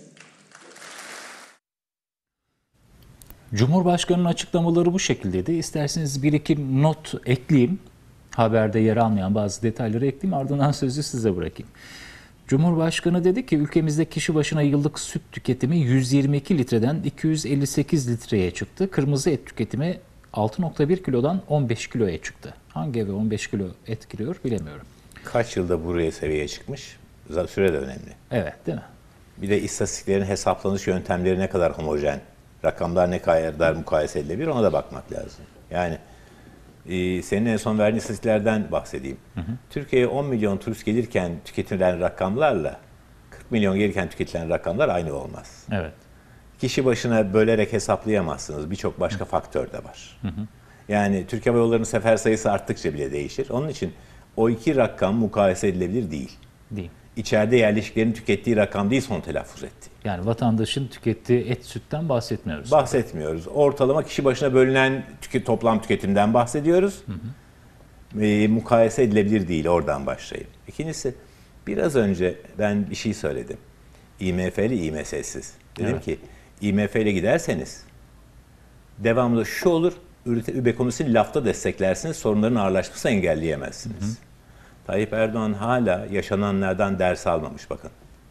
Cumhurbaşkanı'nın açıklamaları bu şekildeydi. İsterseniz bir iki not ekleyeyim. Haberde yer almayan bazı detayları ekleyeyim, ardından sözü size bırakayım. Cumhurbaşkanı dedi ki ülkemizde kişi başına yıllık süt tüketimi 122 litreden 258 litreye çıktı. Kırmızı et tüketimi 6,1 kilodan 15 kiloya çıktı. Hangi eve 15 kilo et giriyor bilemiyorum. Kaç yılda buraya seviyeye çıkmış? Süre de önemli. Evet, değil mi? Bir de istatistiklerin hesaplanış yöntemleri ne kadar homojen, rakamlar ne kadar mukayese edilebilir, ona da bakmak lazım. Yani senin en son verdiğin istatistiklerden bahsedeyim. Türkiye'ye 10 milyon turist gelirken tüketilen rakamlarla 40 milyon gelirken tüketilen rakamlar aynı olmaz. Evet. Kişi başına bölerek hesaplayamazsınız. Birçok başka faktör de var. Yani Türk Hava Yolları'nın sefer sayısı arttıkça bile değişir. Onun için o iki rakam mukayese edilebilir değil. Değil. İçeride yerleşiklerin tükettiği rakam değil, son telaffuz etti. Yani vatandaşın tükettiği et sütten bahsetmiyoruz. Bahsetmiyoruz. Ortalama kişi başına bölünen toplam tüketimden bahsediyoruz. Mukayese edilebilir değil, oradan başlayayım. İkincisi, biraz önce ben bir şey söyledim. IMF'li, IMS'siz. Dedim ki IMF ile giderseniz devamlı şu olur, ekonomisini lafta desteklersiniz, sorunların ağırlaşmasını engelleyemezsiniz. Tayyip Erdoğan hala yaşananlardan ders almamış, bakın.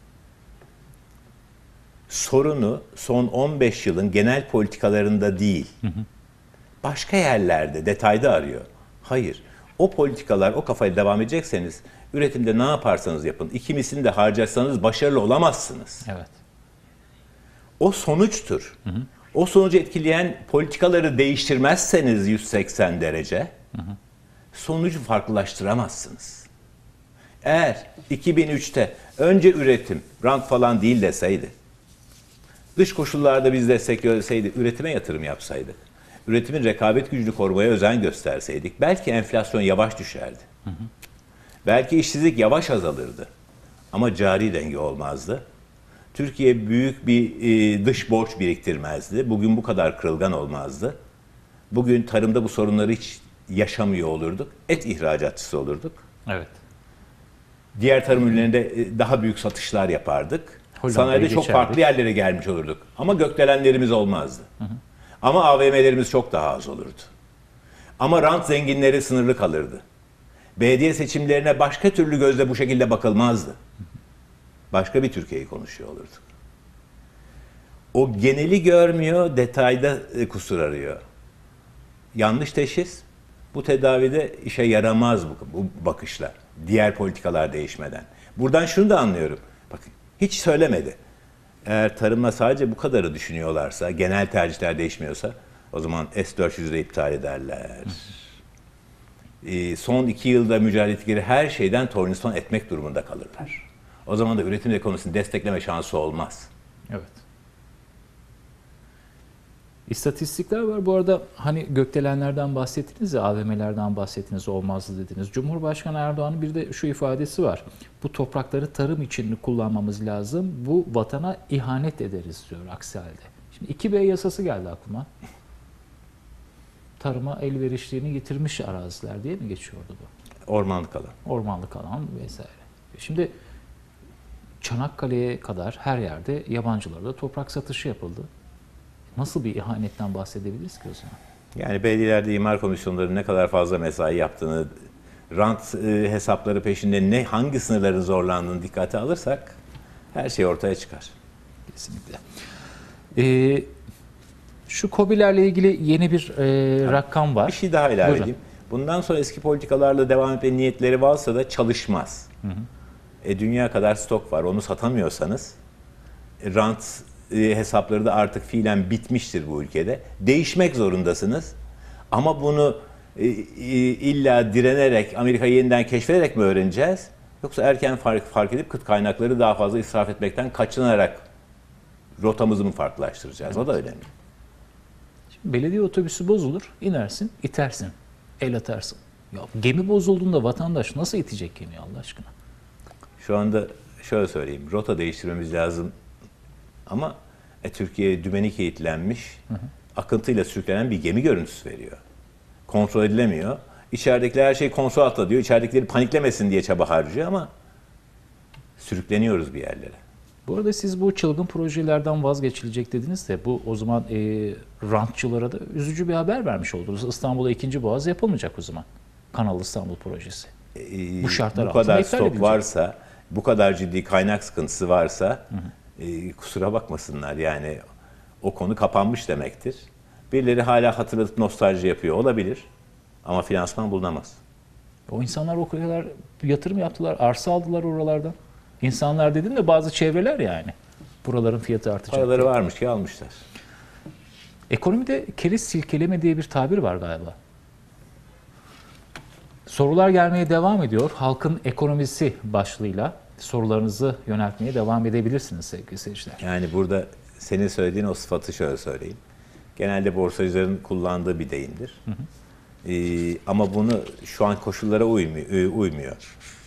Sorunu son 15 yılın genel politikalarında değil, başka yerlerde, detayda arıyor. Hayır, o politikalar, o kafayla devam edecekseniz, üretimde ne yaparsanız yapın, ikimisini de harcarsanız başarılı olamazsınız. Evet. O sonuçtur. O sonucu etkileyen politikaları değiştirmezseniz 180 derece, sonucu farklılaştıramazsınız. Eğer 2003'te önce üretim, rant falan değil deseydi, dış koşullarda biz destekleseydi, üretime yatırım yapsaydık, üretimin rekabet gücünü korumaya özen gösterseydik, belki enflasyon yavaş düşerdi. Belki işsizlik yavaş azalırdı. Ama cari denge olmazdı. Türkiye büyük bir dış borç biriktirmezdi. Bugün bu kadar kırılgan olmazdı. Bugün tarımda bu sorunları hiç yaşamıyor olurduk. Et ihracatçısı olurduk. Evet. Diğer tarım ürünlerinde daha büyük satışlar yapardık. Sanayide çok farklı yerlere gelmiş olurduk. Ama gökdelenlerimiz olmazdı. Ama AVM'lerimiz çok daha az olurdu. Ama rant zenginleri sınırlı kalırdı. Belediye seçimlerine başka türlü gözle bu şekilde bakılmazdı. Başka bir Türkiye'yi konuşuyor olurduk. O geneli görmüyor, detayda kusur arıyor. Yanlış teşhis, bu tedavide işe yaramaz bu bakışlar. Diğer politikalar değişmeden. Buradan şunu da anlıyorum. Bakın, hiç söylemedi. Eğer tarımla sadece bu kadarı düşünüyorlarsa, genel tercihler değişmiyorsa, o zaman S-400'ü de iptal ederler. Son 2 yılda mücadele ettikleri her şeyden torniston etmek durumunda kalırlar. O zaman da üretim ekonomisini destekleme şansı olmaz. Evet. İstatistikler var. Bu arada hani gökdelenlerden bahsettiniz ya, AVM'lerden bahsettiniz, olmazdı dediniz. Cumhurbaşkanı Erdoğan'ın bir de şu ifadesi var. Bu toprakları tarım için kullanmamız lazım. Bu vatana ihanet ederiz diyor aksi halde. Şimdi 2B yasası geldi aklıma. Tarıma elverişliğini yitirmiş araziler diye mi geçiyordu bu? Ormanlık alan. Ormanlık alan vesaire. Şimdi Çanakkale'ye kadar her yerde yabancılara da toprak satışı yapıldı. Nasıl bir ihanetten bahsedebiliriz ki o zaman? Yani belediyelerde imar komisyonlarının ne kadar fazla mesai yaptığını, rant hesapları peşinde hangi sınırların zorlandığını dikkate alırsak her şey ortaya çıkar. Kesinlikle. Şu KOBİ'lerle ilgili yeni bir rakam var. Bir şey daha ilave edeyim. Bundan sonra eski politikalarla devam etme niyetleri varsa da çalışmaz. Dünya kadar stok var. Onu satamıyorsanız rant hesapları da artık fiilen bitmiştir bu ülkede. Değişmek zorundasınız. Ama bunu illa direnerek, Amerika'yı yeniden keşfederek mi öğreneceğiz? Yoksa erken fark edip kıt kaynakları daha fazla israf etmekten kaçınarak rotamızı mı farklılaştıracağız? O da önemli. Şimdi belediye otobüsü bozulur, inersin, itersin, el atarsın. Ya gemi bozulduğunda vatandaş nasıl itecek gemiyi Allah aşkına? Şu anda şöyle söyleyeyim, rota değiştirmemiz lazım. Ama Türkiye dümeni kilitlenmiş, akıntıyla sürüklenen bir gemi görüntüsü veriyor. Kontrol edilemiyor. İçeridekiler her şeyi kontrol altında diyor. İçeridekileri paniklemesin diye çaba harcıyor ama sürükleniyoruz bir yerlere. Bu arada siz bu çılgın projelerden vazgeçilecek dediniz de bu o zaman rantçılara da üzücü bir haber vermiş oldunuz. İstanbul'a 2. Boğaz yapılmayacak o zaman. Kanal İstanbul projesi. Bu şartlar altında bu kadar iptal stok edilecek. varsa, bu kadar ciddi kaynak sıkıntısı varsa kusura bakmasınlar, yani o konu kapanmış demektir. Birileri hala hatırlatıp nostalji yapıyor olabilir ama finansman bulunamaz. O insanlar o kadar yatırım yaptılar, arsa aldılar oralardan. İnsanlar dedim de bazı çevreler yani. Buraların fiyatı artacak. Paraları diye. varmış ki almışlar. Ekonomide keriz silkeleme diye bir tabir var galiba. Sorular gelmeye devam ediyor. Halkın ekonomisi başlığıyla sorularınızı yöneltmeye devam edebilirsiniz sevgili seyirciler. Yani burada senin söylediğin o sıfatı şöyle söyleyeyim. Genelde borsacıların kullandığı bir deyimdir. Ama bunu şu an koşullara uymuyor.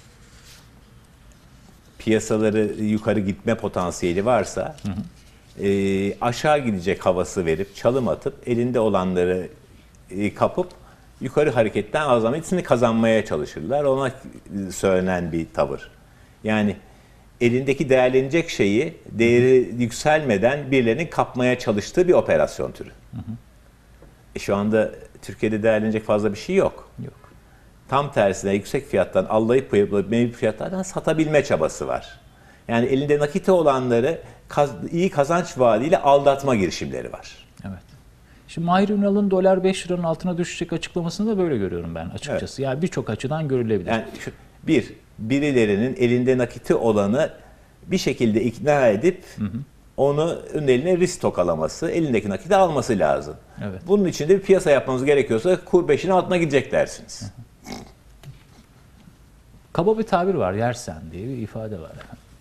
Piyasaları yukarı gitme potansiyeli varsa aşağı gidecek havası verip çalım atıp elinde olanları kapıp yukarı hareketten azametini kazanmaya çalışırlar. Ona söylenen bir tavır. Yani elindeki değerlenecek şeyi değeri yükselmeden birilerinin kapmaya çalıştığı bir operasyon türü. Şu anda Türkiye'de değerlenecek fazla bir şey yok. Tam tersine yüksek fiyattan allayıp mevcut fiyatlardan satabilme çabası var. Yani elinde nakiti olanları iyi kazanç vaadiyle aldatma girişimleri var. Evet. Şimdi Mahir Ünal'ın dolar 5 liranın altına düşecek açıklamasını da böyle görüyorum ben açıkçası. Evet. Yani birçok açıdan görülebilir. Yani birilerinin elinde nakiti olanı bir şekilde ikna edip onu eline risk tokalaması, elindeki nakiti alması lazım. Evet. Bunun için de bir piyasa yapmamız gerekiyorsa kur 5'in altına gidecek dersiniz. Kaba bir tabir var, yersen diye bir ifade var.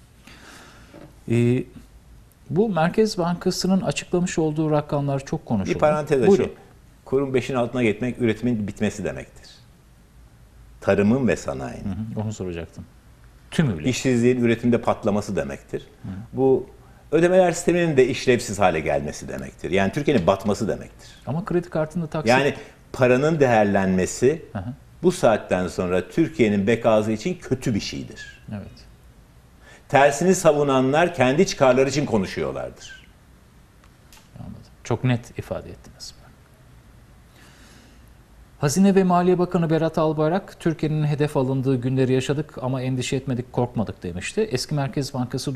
Bu Merkez Bankası'nın açıklamış olduğu rakamlar çok konuşuldu. Bir parantez açayım. Kurun 5'in altına gitmek üretimin bitmesi demektir. Tarımın ve sanayinin. Onu soracaktım. Tümüyle. İşsizliğin üretimde patlaması demektir. Bu ödemeler sisteminin de işlevsiz hale gelmesi demektir. Yani Türkiye'nin batması demektir. Ama kredi kartında taksit... Yani paranın değerlenmesi bu saatten sonra Türkiye'nin bekası için kötü bir şeydir. Evet. Tersini savunanlar kendi çıkarları için konuşuyorlardır. Anladım. Çok net ifade ettiniz. Hazine ve Maliye Bakanı Berat Albayrak, Türkiye'nin hedef alındığı günleri yaşadık ama endişe etmedik, korkmadık demişti. Eski Merkez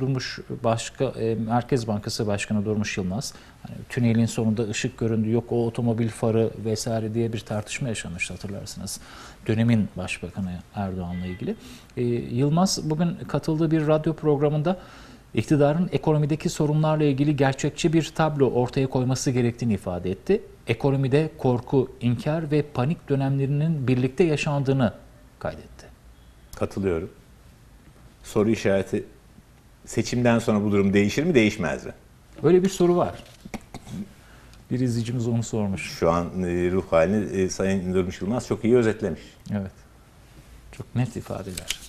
Bankası Başkanı Durmuş Yılmaz, hani tünelin sonunda ışık göründü, yok o otomobil farı vesaire diye bir tartışma yaşanmıştı, hatırlarsınız. Dönemin Başbakanı Erdoğan'la ilgili. Yılmaz bugün katıldığı bir radyo programında iktidarın ekonomideki sorunlarla ilgili gerçekçi bir tablo ortaya koyması gerektiğini ifade etti. Ekonomide korku, inkar ve panik dönemlerinin birlikte yaşandığını kaydetti. Katılıyorum. Soru işareti, seçimden sonra bu durum değişir mi, değişmez mi? Böyle bir soru var. Bir izleyicimiz onu sormuş. Şu an ruh halini Sayın Durmuş Yılmaz çok iyi özetlemiş. Evet. Çok net ifadeler.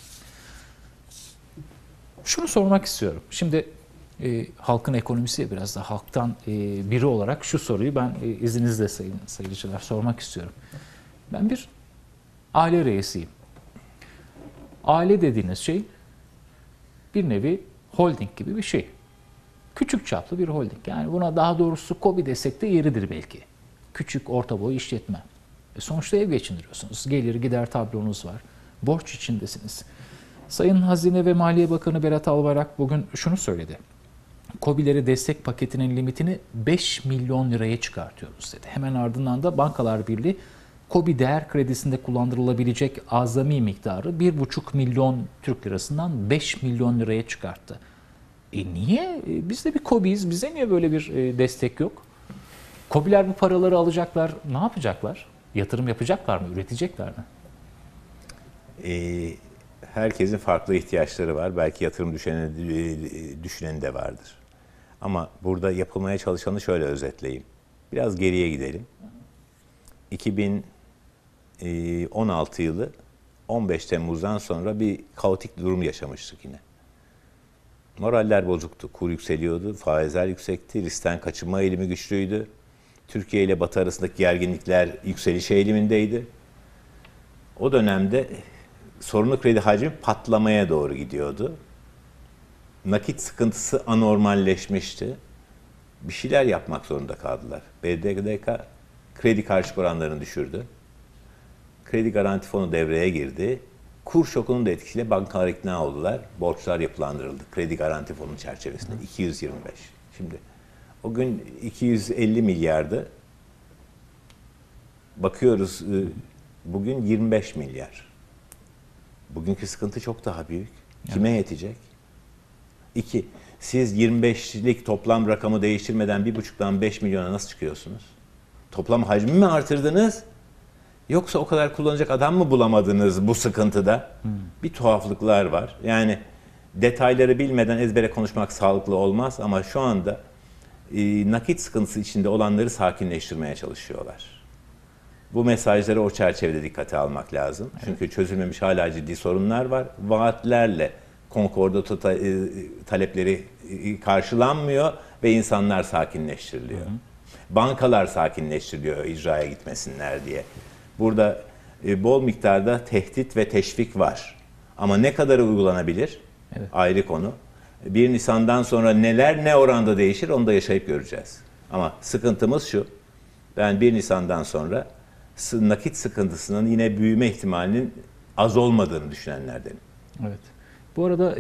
Şunu sormak istiyorum. Şimdi halkın ekonomisi, biraz da halktan biri olarak şu soruyu ben izninizle sayın seyirciler sormak istiyorum. Ben bir aile reisiyim. Aile dediğiniz şey bir nevi holding gibi bir şey. Küçük çaplı bir holding. Yani buna daha doğrusu KOBİ desek de yeridir belki. Küçük, orta boy işletme. Sonuçta ev geçindiriyorsunuz. Gelir gider tablonuz var. Borç içindesiniz. Sayın Hazine ve Maliye Bakanı Berat Albayrak bugün şunu söyledi. KOBİ'lere destek paketinin limitini 5 milyon liraya çıkartıyoruz dedi. Hemen ardından da Bankalar Birliği KOBİ değer kredisinde kullandırılabilecek azami miktarı 1,5 milyon Türk lirasından 5 milyon liraya çıkarttı. Niye? Biz de bir KOBİ'yiz. Bize niye böyle bir destek yok? KOBİ'ler bu paraları alacaklar. Ne yapacaklar? Yatırım yapacaklar mı? Üretecekler mi? Herkesin farklı ihtiyaçları var. Belki yatırım düşüneni de vardır. Ama burada yapılmaya çalışanı şöyle özetleyeyim. Biraz geriye gidelim. 2016 yılı 15 Temmuz'dan sonra bir kaotik durum yaşamıştık yine. Moraller bozuktu. Kur yükseliyordu, faizler yüksekti, riskten kaçınma eğilimi güçlüydü. Türkiye ile Batı arasındaki gerginlikler yükseliş eğilimindeydi. O dönemde sorunlu kredi hacmi patlamaya doğru gidiyordu. Nakit sıkıntısı anormalleşmişti. Bir şeyler yapmak zorunda kaldılar. BDDK kredi karşılık oranlarını düşürdü. Kredi Garanti Fonu devreye girdi. Kur şokunun da etkisiyle bankalar ikna oldular. Borçlar yapılandırıldı. Kredi Garanti Fonu çerçevesinde 225. Şimdi o gün 250 milyardı. Bakıyoruz bugün 25 milyar. Bugünkü sıkıntı çok daha büyük. Kime yetecek? 2. Siz 25'lik toplam rakamı değiştirmeden 1,5'dan 5 milyona nasıl çıkıyorsunuz? Toplam hacmi mi artırdınız? Yoksa o kadar kullanacak adam mı bulamadınız bu sıkıntıda? Bir tuhaflıklar var. Yani detayları bilmeden ezbere konuşmak sağlıklı olmaz ama şu anda nakit sıkıntısı içinde olanları sakinleştirmeye çalışıyorlar. Bu mesajları o çerçevede dikkate almak lazım. Evet. Çünkü çözülmemiş hala ciddi sorunlar var. Vaatlerle konkordato talepleri karşılanmıyor ve insanlar sakinleştiriliyor. Bankalar sakinleştiriliyor icraya gitmesinler diye. Burada bol miktarda tehdit ve teşvik var. Ama ne kadar uygulanabilir? Evet. Ayrı konu. 1 Nisan'dan sonra neler ne oranda değişir onu da yaşayıp göreceğiz. Ama sıkıntımız şu. Ben 1 Nisan'dan sonra nakit sıkıntısının yine büyüme ihtimalinin az olmadığını düşünenlerdenim. Evet. Bu arada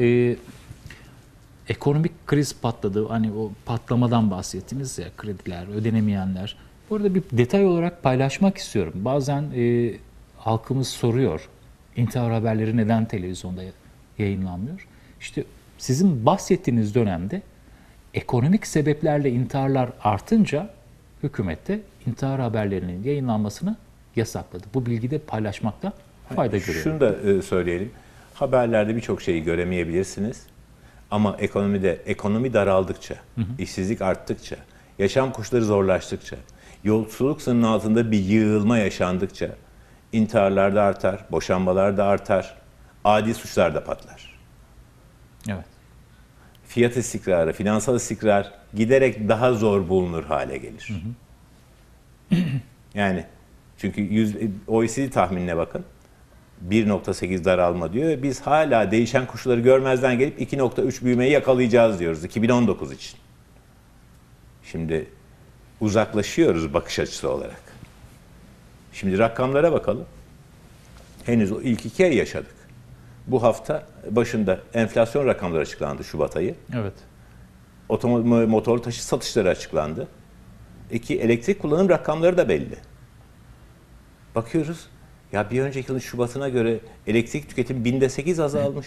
ekonomik kriz patladı. Hani o patlamadan bahsettiniz ya, krediler, ödenemeyenler. Bu arada bir detay olarak paylaşmak istiyorum. Bazen halkımız soruyor, intihar haberleri neden televizyonda yayınlanmıyor? İşte sizin bahsettiğiniz dönemde ekonomik sebeplerle intiharlar artınca hükümette intihar haberlerinin yayınlanmasını yasakladı. Bu bilgiyi de paylaşmakta fayda görüyorum. Şunu da söyleyelim. Haberlerde birçok şeyi göremeyebilirsiniz. Ama ekonomi daraldıkça, işsizlik arttıkça, yaşam koşulları zorlaştıkça, yolsuzluk sınırının altında bir yığılma yaşandıkça intiharlar da artar, boşanmalar da artar, adi suçlar da patlar. Evet. Fiyat istikrarı, finansal istikrar giderek daha zor bulunur hale gelir. Yani çünkü OECD tahminine bakın. 1.8 daralma diyor. Biz hala değişen koşulları görmezden gelip 2.3 büyümeyi yakalayacağız diyoruz 2019 için. Şimdi uzaklaşıyoruz bakış açısı olarak. Şimdi rakamlara bakalım. Henüz o ilk 2 ay yaşadık. Bu hafta başında enflasyon rakamları açıklandı Şubat ayı. Evet. Motorlu taşıt satışları açıklandı. Elektrik kullanım rakamları da belli. Bakıyoruz. Ya bir önceki yılın Şubat'ına göre elektrik tüketimi 8 azalmış.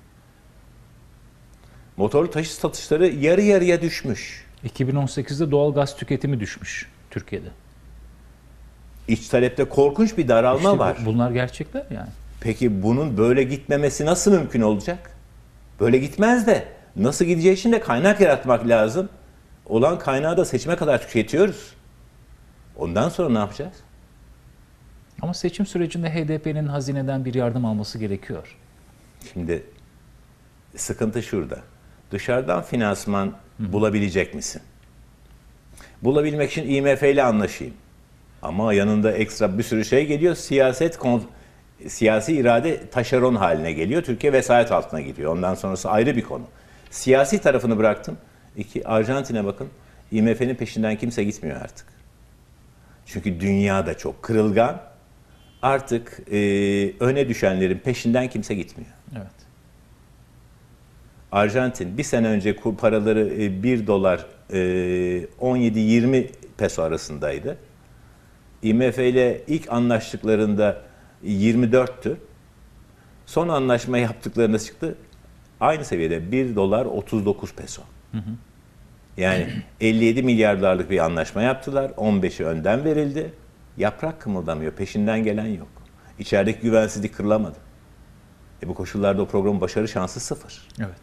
Motorlu taşıt satışları yarı yarıya düşmüş. 2018'de doğal gaz tüketimi düşmüş Türkiye'de. İç talepte korkunç bir daralma İşte var. Bunlar gerçekler yani. Peki bunun böyle gitmemesi nasıl mümkün olacak? Böyle gitmez de nasıl gideceği için de kaynak yaratmak lazım. Olan kaynağı da seçime kadar tüketiyoruz. Ondan sonra ne yapacağız? Ama seçim sürecinde HDP'nin hazineden bir yardım alması gerekiyor. Şimdi sıkıntı şurada. Dışarıdan finansman bulabilecek misin? Bulabilmek için IMF ile anlaşayım. Ama yanında ekstra bir sürü şey geliyor. Siyasi irade taşeron haline geliyor. Türkiye vesayet altına gidiyor. Ondan sonrası ayrı bir konu. Siyasi tarafını bıraktım. Arjantin'e bakın. IMF'nin peşinden kimse gitmiyor artık. Çünkü dünya da çok kırılgan. Artık öne düşenlerin peşinden kimse gitmiyor. Evet. Arjantin bir sene önce paraları 1 dolar 17-20 peso arasındaydı. IMF ile ilk anlaştıklarında 24'tü. Son anlaşma yaptıklarında çıktı. Aynı seviyede 1 dolar 39 peso. Yani 57 milyar dolarlık bir anlaşma yaptılar. 15'i önden verildi. Yaprak kımıldamıyor. Peşinden gelen yok. İçerideki güvensizlik kırılamadı. Bu koşullarda o programın başarı şansı 0. Evet.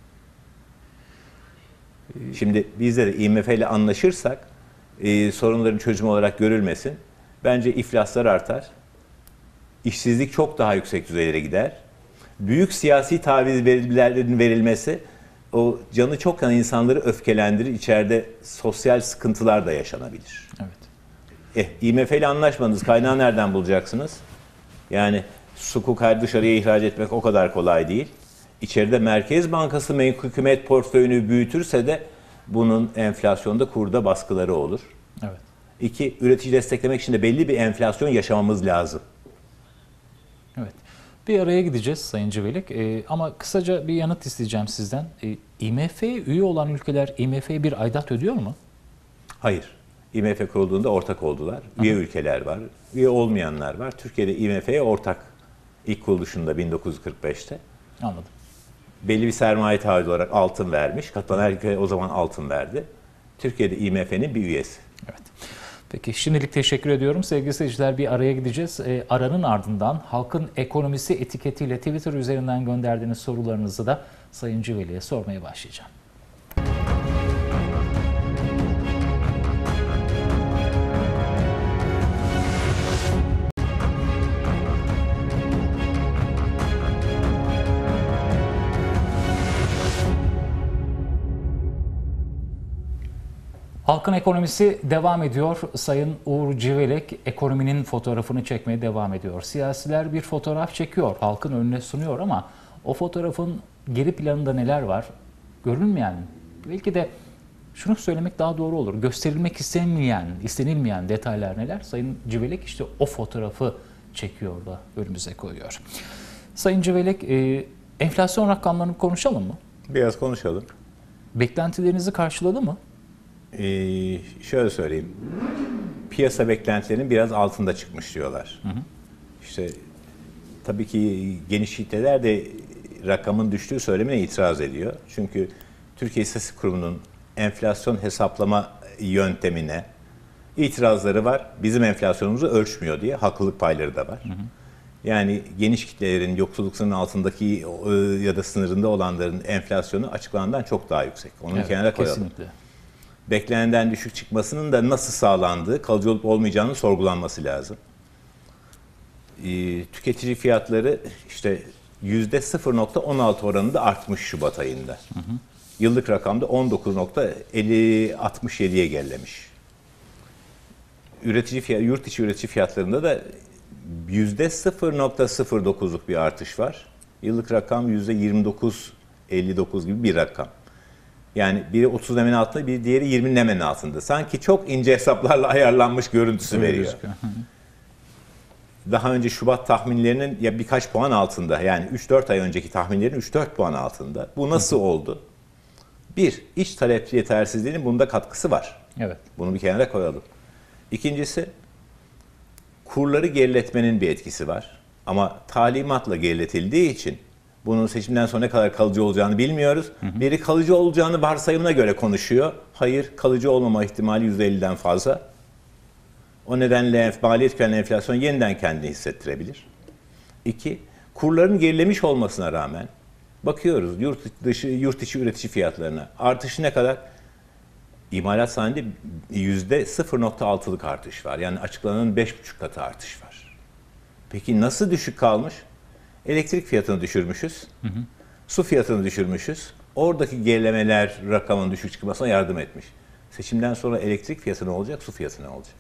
Şimdi biz de IMF ile anlaşırsak sorunların çözümü olarak görülmesin. Bence iflaslar artar. İşsizlik çok daha yüksek düzeylere gider. Büyük siyasi tavizlerin verilmesi o canı çok yanan insanları öfkelendirir. İçeride sosyal sıkıntılar da yaşanabilir. Evet. IMF ile anlaşmadınız. Kaynağı nereden bulacaksınız? Yani sukuk dışarıya ihraç etmek o kadar kolay değil. İçeride Merkez Bankası hükümet portföyünü büyütürse de bunun enflasyonda, kurda baskıları olur. Evet. 2, üretici desteklemek için de belli bir enflasyon yaşamamız lazım. Evet. Bir araya gideceğiz Sayın Civelik. Ama kısaca bir yanıt isteyeceğim sizden. IMF'ye üye olan ülkeler IMF'ye bir aidat ödüyor mu? Hayır. IMF kurulduğunda ortak oldular. Üye ülkeler var. Üye olmayanlar var. Türkiye'de IMF'ye ortak ilk kuruluşunda 1945'te. Anladım. Belli bir sermaye taahhüdü olarak altın vermiş. Katılan her ülke o zaman altın verdi. Türkiye'de IMF'nin bir üyesi. Evet. Peki şimdilik teşekkür ediyorum. Sevgili seyirciler bir araya gideceğiz. Aranın ardından halkın ekonomisi etiketiyle Twitter üzerinden gönderdiğiniz sorularınızı da Sayın Civelik'e sormaya başlayacağım. Halkın ekonomisi devam ediyor. Sayın Uğur Civelik ekonominin fotoğrafını çekmeye devam ediyor. Siyasiler bir fotoğraf çekiyor, halkın önüne sunuyor ama o fotoğrafın geri planında neler var? Görünmeyen, belki de şunu söylemek daha doğru olur. Gösterilmek istenilmeyen detaylar neler? Sayın Civelik işte o fotoğrafı çekiyor da önümüze koyuyor. Sayın Civelik, enflasyon rakamlarını konuşalım mı? Biraz konuşalım. Beklentilerinizi karşıladı mı? Şöyle söyleyeyim. Piyasa beklentilerinin biraz altında çıkmış diyorlar. İşte tabii ki geniş kitleler de rakamın düştüğü söylemine itiraz ediyor. Çünkü Türkiye İstatistik Kurumu'nun enflasyon hesaplama yöntemine itirazları var. Bizim enflasyonumuzu ölçmüyor diye haklılık payları da var. Yani geniş kitlelerin yoksulluk sınırının altındaki ya da sınırında olanların enflasyonu açıklanandan çok daha yüksek. Onu kenara koyalım. Kesinlikle. Beklenenden düşük çıkmasının da nasıl sağlandığı, kalıcı olup olmayacağının sorgulanması lazım. Tüketici fiyatları işte %0.16 oranında artmış Şubat ayında. Yıllık rakamda 19.67'ye gerilemiş. Yurt içi üretici fiyatlarında da %0.09'luk bir artış var. Yıllık rakam %29.59 gibi bir rakam. Yani biri 30 hemen altında, bir diğeri 20 hemen altında. Sanki çok ince hesaplarla ayarlanmış görüntüsü veriyor. Daha önce Şubat tahminlerinin ya birkaç puan altında. Yani 3-4 ay önceki tahminlerin 3-4 puan altında. Bu nasıl oldu? Bir, iç talep yetersizliğinin bunda katkısı var. Evet. Bunu bir kenara koyalım. İkincisi, kurları geriletmenin bir etkisi var. Ama talimatla geriletildiği için bunun seçimden sonra ne kadar kalıcı olacağını bilmiyoruz. Biri kalıcı olacağını varsayımına göre konuşuyor. Hayır, kalıcı olmama ihtimali %50'den fazla. O nedenle maliyet kökenli enflasyon yeniden kendini hissettirebilir. İki, kurların gerilemiş olmasına rağmen bakıyoruz yurt içi üretici fiyatlarına. Artışı ne kadar? İmalat saniyede %0.6'lık artış var. Yani açıklananın 5,5 katı artış var. Peki nasıl düşük kalmış? Elektrik fiyatını düşürmüşüz. Su fiyatını düşürmüşüz. Oradaki gerilemeler rakamın düşük çıkmasına yardım etmiş. Seçimden sonra elektrik fiyatı ne olacak, su fiyatı ne olacak?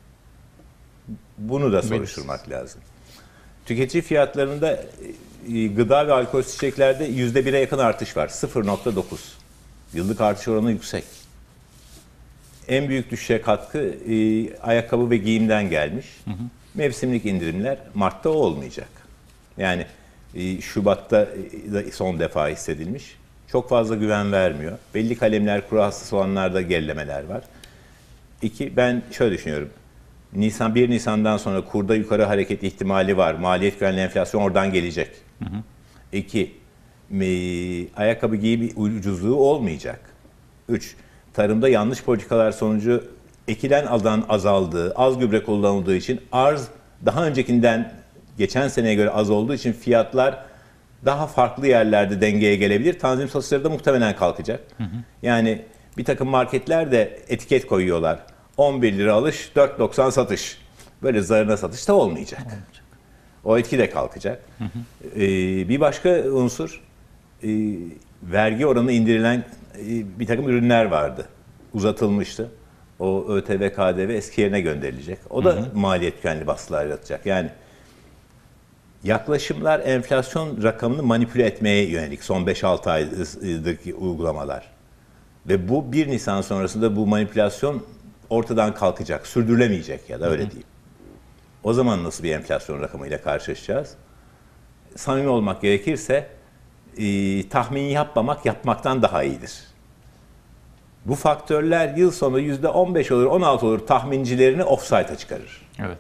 Bunu da soruşturmak lazım. Tüketici fiyatlarında gıda ve alkolsüz içeceklerde %1'e yakın artış var. 0.9. Yıllık artış oranı yüksek. En büyük düşüşe katkı ayakkabı ve giyimden gelmiş. Mevsimlik indirimler Mart'ta olmayacak. Yani Şubat'ta son defa hissedilmiş. Çok fazla güven vermiyor. Belli kalemler, kuru hastası olanlarda gerilemeler var. İki, ben şöyle düşünüyorum. 1 Nisan'dan sonra kurda yukarı hareket ihtimali var. Maliyet güvenli enflasyon oradan gelecek. İki, ayakkabı giyim ucuzluğu olmayacak. Üç, tarımda yanlış politikalar sonucu ekilen alan azaldığı, az gübre kullanıldığı için arz daha öncekinden geçen seneye göre az olduğu için fiyatlar daha farklı yerlerde dengeye gelebilir. Tanzim satışları da muhtemelen kalkacak. Yani bir takım marketler de etiket koyuyorlar. 11 lira alış, 4.90 satış. Böyle zarına satış da olmayacak. O etki de kalkacak. Bir başka unsur, vergi oranı indirilen bir takım ürünler vardı. Uzatılmıştı. O ÖTV, KDV eski yerine gönderilecek. O da maliyet kökenli baskılar yaratacak. Yani yaklaşımlar enflasyon rakamını manipüle etmeye yönelik son 5-6 aydaki uygulamalar. Ve bu 1 Nisan sonrasında bu manipülasyon ortadan kalkacak, sürdürülemeyecek ya da öyle diyeyim. O zaman nasıl bir enflasyon rakamıyla karşılaşacağız? Samimi olmak gerekirse tahmin yapmamak yapmaktan daha iyidir. Bu faktörler yıl sonu %15 olur, 16 olur tahmincilerini offside'a çıkarır. Evet.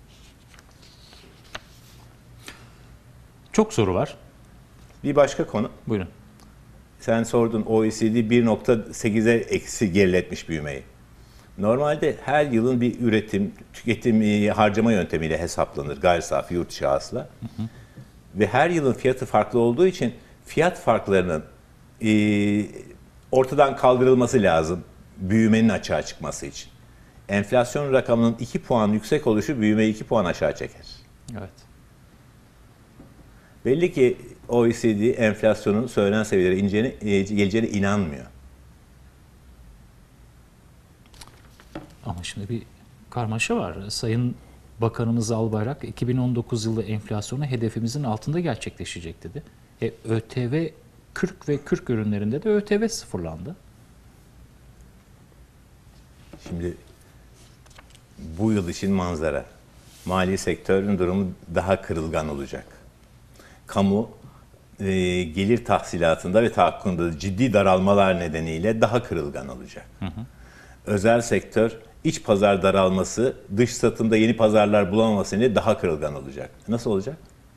Çok soru var. Bir başka konu. Buyurun. Sen sordun, OECD 1.8'e eksi geriletmiş büyümeyi. Normalde her yılın bir üretim, tüketim, harcama yöntemiyle hesaplanır gayri safi yurt içi hasıla. Ve her yılın fiyatı farklı olduğu için fiyat farklarının ortadan kaldırılması lazım büyümenin açığa çıkması için. Enflasyon rakamının 2 puan yüksek oluşu büyümeyi 2 puan aşağı çeker. Evet. Belli ki OECD enflasyonun söylenen seviyelere geleceğine inanmıyor. Ama şimdi bir karmaşa var. Sayın Bakanımız Albayrak 2019 yılı enflasyonu hedefimizin altında gerçekleşecek dedi. ÖTV 40 ve 40 ürünlerinde de ÖTV sıfırlandı. Şimdi bu yıl için manzara. Mali sektörün durumu daha kırılgan olacak. Kamu gelir tahsilatında ve tahakkümünde ciddi daralmalar nedeniyle daha kırılgan olacak. Özel sektör iç pazar daralması, dış satımda yeni pazarlar bulamaması nedeniyle daha kırılgan olacak. Nasıl olacak?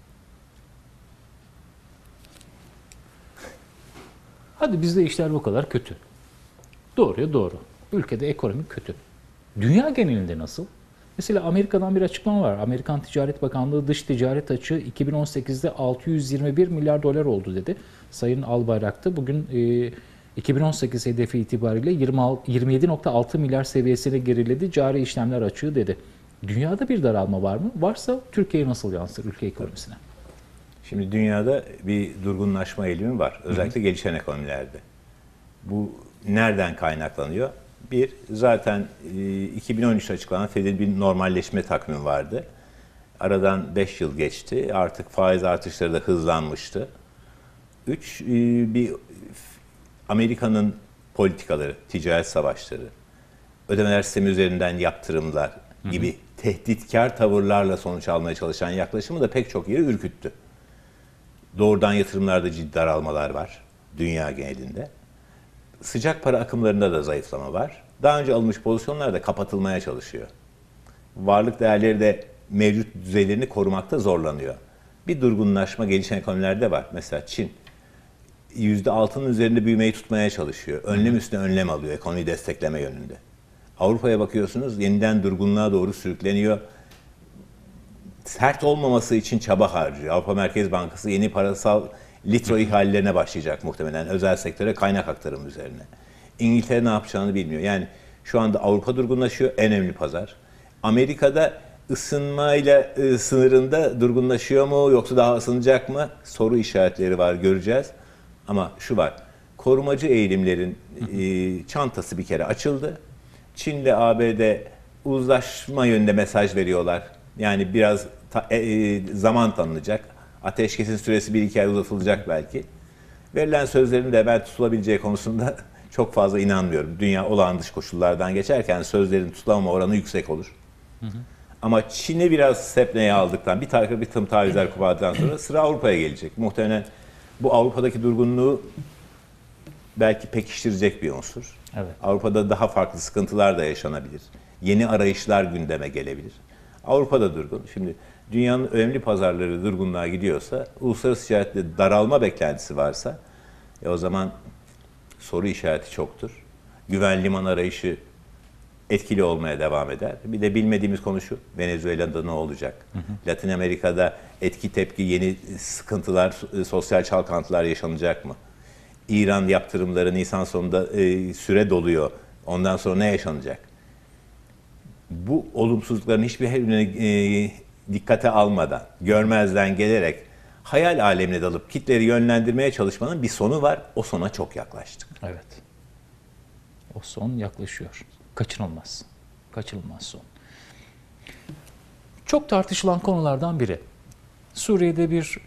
Hadi bizde işler bu kadar kötü. Doğruya doğru. Ülkede ekonomi kötü. Dünya genelinde nasıl? Mesela Amerika'dan bir açıklama var. Amerikan Ticaret Bakanlığı dış ticaret açığı 2018'de 621 milyar dolar oldu dedi. Sayın Albayrak da bugün 2018 hedefi itibariyle 27.6 milyar seviyesine geriledi. Cari işlemler açığı dedi. Dünyada bir daralma var mı? Varsa Türkiye'ye nasıl yansır ülke ekonomisine? Şimdi dünyada bir durgunlaşma eğilimi var. Özellikle gelişen ekonomilerde. Bu nereden kaynaklanıyor? Bir, zaten 2013'te açıklanan Fed'in bir normalleşme takvimi vardı. Aradan 5 yıl geçti. Artık faiz artışları da hızlanmıştı. 3, bir Amerika'nın politikaları, ticaret savaşları, ödemeler sistemi üzerinden yaptırımlar gibi tehditkar tavırlarla sonuç almaya çalışan yaklaşımı da pek çok yeri ürküttü. Doğrudan yatırımlarda ciddi daralmalar var dünya genelinde. Sıcak para akımlarında da zayıflama var. Daha önce alınmış pozisyonlar da kapatılmaya çalışıyor. Varlık değerleri de mevcut düzeylerini korumakta zorlanıyor. Bir durgunlaşma gelişen ekonomilerde var. Mesela Çin %6'nın üzerinde büyümeyi tutmaya çalışıyor. Önlem üstüne önlem alıyor ekonomiyi destekleme yönünde. Avrupa'ya bakıyorsunuz yeniden durgunluğa doğru sürükleniyor. Sert olmaması için çaba harcıyor. Avrupa Merkez Bankası yeni parasal litro ihalelerine başlayacak muhtemelen özel sektöre kaynak aktarımı üzerine. İngiltere ne yapacağını bilmiyor. Yani şu anda Avrupa durgunlaşıyor, en önemli pazar. Amerika'da ısınmayla sınırında durgunlaşıyor mu yoksa daha ısınacak mı? Soru işaretleri var, göreceğiz. Ama şu var, korumacı eğilimlerin çantası bir kere açıldı. Çin'le ABD uzlaşma yönünde mesaj veriyorlar. Yani biraz zaman tanınacak. Ateşkesin süresi 1-2 ay uzatılacak belki. Verilen sözlerin de ben tutulabileceği konusunda çok fazla inanmıyorum. Dünya olağan dışı koşullardan geçerken sözlerin tutulamama oranı yüksek olur. Ama Çin'i biraz sepneye aldıktan, bir takım tavizler kopardıktan sonra sıra Avrupa'ya gelecek. Muhtemelen bu Avrupa'daki durgunluğu belki pekiştirecek bir unsur. Evet. Avrupa'da daha farklı sıkıntılar da yaşanabilir. Yeni arayışlar gündeme gelebilir. Avrupa'da durgun. Şimdi dünyanın önemli pazarları durgunluğa gidiyorsa, uluslararası ticarette daralma beklentisi varsa o zaman soru işareti çoktur. Güven liman arayışı etkili olmaya devam eder. Bir de bilmediğimiz konu şu, Venezuela'da ne olacak? Latin Amerika'da etki tepki, yeni sıkıntılar, sosyal çalkantılar yaşanacak mı? İran yaptırımları Nisan sonunda süre doluyor. Ondan sonra ne yaşanacak? Bu olumsuzlukların hiçbirini dikkate almadan, görmezden gelerek hayal alemine dalıp kitleri yönlendirmeye çalışmanın bir sonu var. O sona çok yaklaştık. Evet. O son yaklaşıyor. Kaçınılmaz. Kaçınılmaz son. Çok tartışılan konulardan biri. Suriye'de bir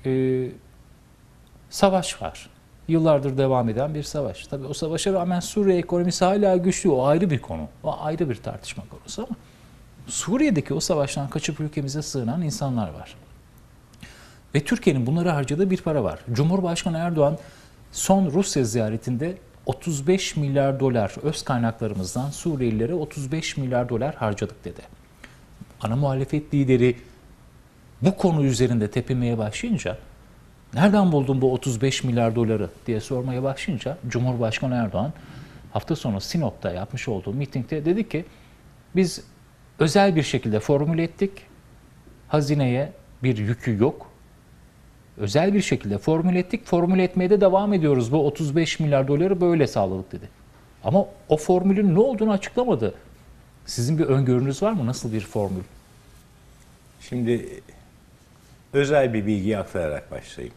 savaş var. Yıllardır devam eden bir savaş. Tabii o savaşa rağmen Suriye ekonomisi hala güçlü. O ayrı bir konu. O ayrı bir tartışma konusu ama Suriye'deki o savaştan kaçıp ülkemize sığınan insanlar var. Ve Türkiye'nin bunlara harcadığı bir para var. Cumhurbaşkanı Erdoğan son Rusya ziyaretinde 35 milyar dolar öz kaynaklarımızdan Suriyelilere 35 milyar dolar harcadık dedi. Ana muhalefet lideri bu konu üzerinde tepinmeye başlayınca, nereden buldun bu 35 milyar doları diye sormaya başlayınca Cumhurbaşkanı Erdoğan hafta sonu Sinop'ta yapmış olduğu mitingde dedi ki biz özel bir şekilde formüle ettik. Hazineye bir yükü yok. Özel bir şekilde formüle ettik. Formüle etmeye de devam ediyoruz. Bu 35 milyar doları böyle sağladık dedi. Ama o formülün ne olduğunu açıklamadı. Sizin bir öngörünüz var mı? Nasıl bir formül? Şimdi özel bir bilgiyi aktararak başlayayım.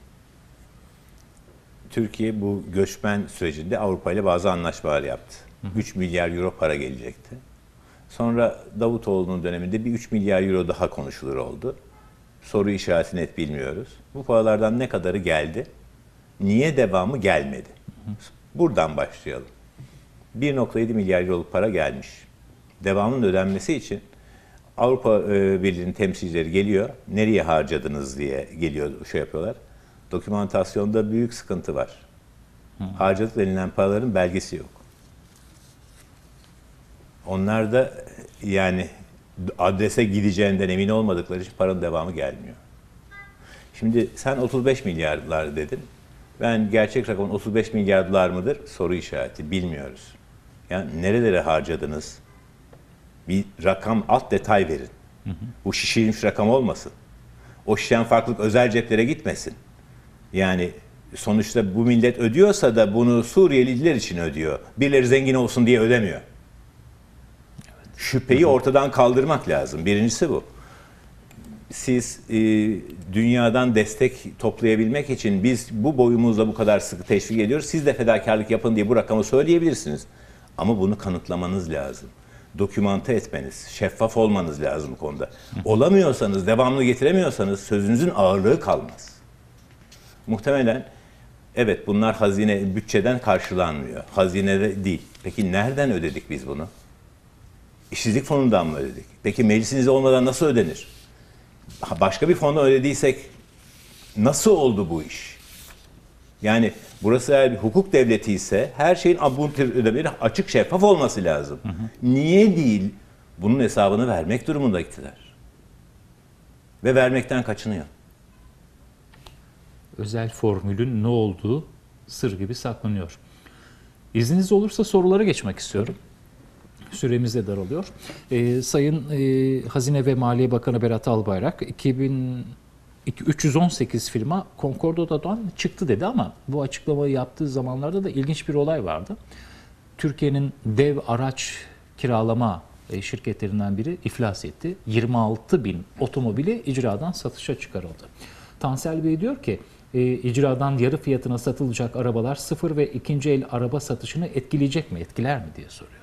Türkiye bu göçmen sürecinde Avrupa ile bazı anlaşmalar yaptı. 3 milyar euro para gelecekti. Sonra Davutoğlu'nun döneminde bir 3 milyar euro daha konuşulur oldu. Soru işareti net bilmiyoruz. Bu paralardan ne kadarı geldi? Niye devamı gelmedi? Buradan başlayalım. 1.7 milyar euroluk para gelmiş. Devamının ödenmesi için Avrupa Birliği'nin temsilcileri geliyor. Nereye harcadınız diye geliyor, yapıyorlar. Dokümantasyonda büyük sıkıntı var. Harcadık denilen paraların belgesi yok. Onlar da yani adrese gideceğinden emin olmadıkları için paranın devamı gelmiyor. Şimdi sen 35 milyar dolar dedin. Ben gerçek rakamın 35 milyar dolar mıdır? Soru işareti. Bilmiyoruz. Yani nerelere harcadınız? Bir rakam, alt detay verin. Bu şişirilmiş rakam olmasın. O şişen farklılık özel ceplere gitmesin. Yani sonuçta bu millet ödüyorsa da bunu Suriyeliler için ödüyor. Birileri zengin olsun diye ödemiyor. Şüpheyi ortadan kaldırmak lazım. Birincisi bu. Siz dünyadan destek toplayabilmek için biz bu boyumuzla bu kadar sıkı teşvik ediyoruz. Siz de fedakarlık yapın diye bu rakamı söyleyebilirsiniz. Ama bunu kanıtlamanız lazım. dokümante etmeniz, şeffaf olmanız lazım bu konuda. Olamıyorsanız, devamlı getiremiyorsanız sözünüzün ağırlığı kalmaz. Muhtemelen evet bunlar bütçeden karşılanmıyor. Hazinede değil. Peki nereden ödedik biz bunu? İşsizlik fonundan mı ödedik? Peki meclisiniz olmadan nasıl ödenir? Başka bir fonda ödediysek nasıl oldu bu iş? Yani burası eğer bir hukuk devleti ise her şeyin bu tür ödemeleri açık şeffaf olması lazım. Niye değil? Bunun hesabını vermek durumunda iktidar. Ve vermekten kaçınıyor. Özel formülün ne olduğu sır gibi saklanıyor. İzniniz olursa sorulara geçmek istiyorum. Süremiz de daralıyor. Sayın Hazine ve Maliye Bakanı Berat Albayrak 318 firma Concordo'dan çıktı dedi ama bu açıklamayı yaptığı zamanlarda da ilginç bir olay vardı. Türkiye'nin dev araç kiralama şirketlerinden biri iflas etti. 26 bin otomobili icradan satışa çıkarıldı. Tansel Bey diyor ki icradan yarı fiyatına satılacak arabalar sıfır ve ikinci el araba satışını etkileyecek mi, etkiler mi diye soruyor.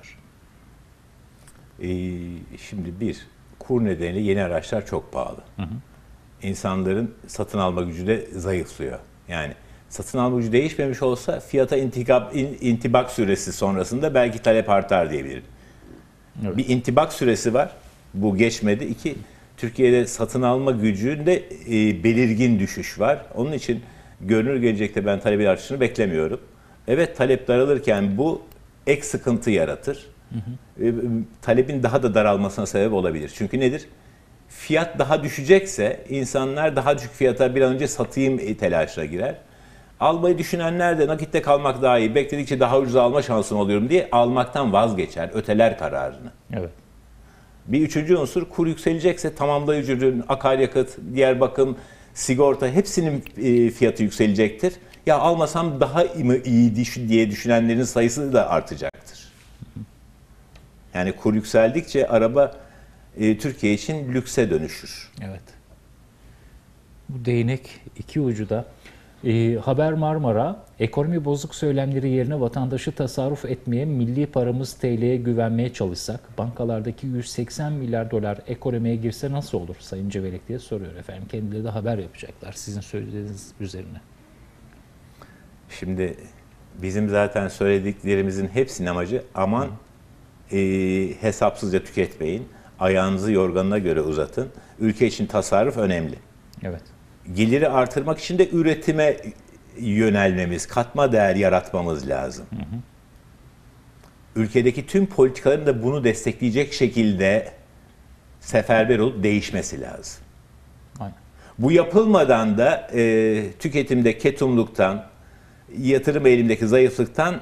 Şimdi kur nedeniyle yeni araçlar çok pahalı. İnsanların satın alma gücü de zayıflıyor. Yani satın alma gücü değişmemiş olsa fiyata intibak süresi sonrasında belki talep artar diyebilirim. Evet. Bir intibak süresi var. Bu geçmedi. 2, Türkiye'de satın alma gücünde belirgin düşüş var. Onun için görünür gelecekte ben talebin artışını beklemiyorum. Evet, talep daralırken bu ek sıkıntı yaratır. Talebin daha da daralmasına sebep olabilir. Çünkü nedir? Fiyat daha düşecekse insanlar daha düşük fiyata bir an önce satayım telaşına girer. Almayı düşünenler de nakitte kalmak daha iyi, bekledikçe daha ucuz alma şansım oluyorum diye almaktan vazgeçer, öteler kararını. Evet. Bir üçüncü unsur, kur yükselecekse tamamlayıcı ürün, akaryakıt, diğer bakım, sigorta hepsinin fiyatı yükselecektir. Ya almasam daha iyi diye düşünenlerin sayısı da artacaktır. Yani kur yükseldikçe araba Türkiye için lükse dönüşür. Evet. Bu değnek iki ucu da. Haber Marmara, ekonomi bozuk söylemleri yerine vatandaşı tasarruf etmeye, milli paramız TL'ye güvenmeye çalışsak, bankalardaki 180 milyar dolar ekonomiye girse nasıl olur Sayın Cevelek diye soruyor efendim. Kendileri de haber yapacaklar sizin söylediğiniz üzerine. Şimdi bizim zaten söylediklerimizin hepsinin amacı aman hesapsızca tüketmeyin, ayağınızı yorganına göre uzatın. Ülke için tasarruf önemli. Evet. Geliri artırmak için de üretime yönelmemiz, katma değer yaratmamız lazım. Ülkedeki tüm politikaların da bunu destekleyecek şekilde seferber olup değişmesi lazım. Aynen. Bu yapılmadan da tüketimde ketumluktan, yatırım eğilimdeki zayıflıktan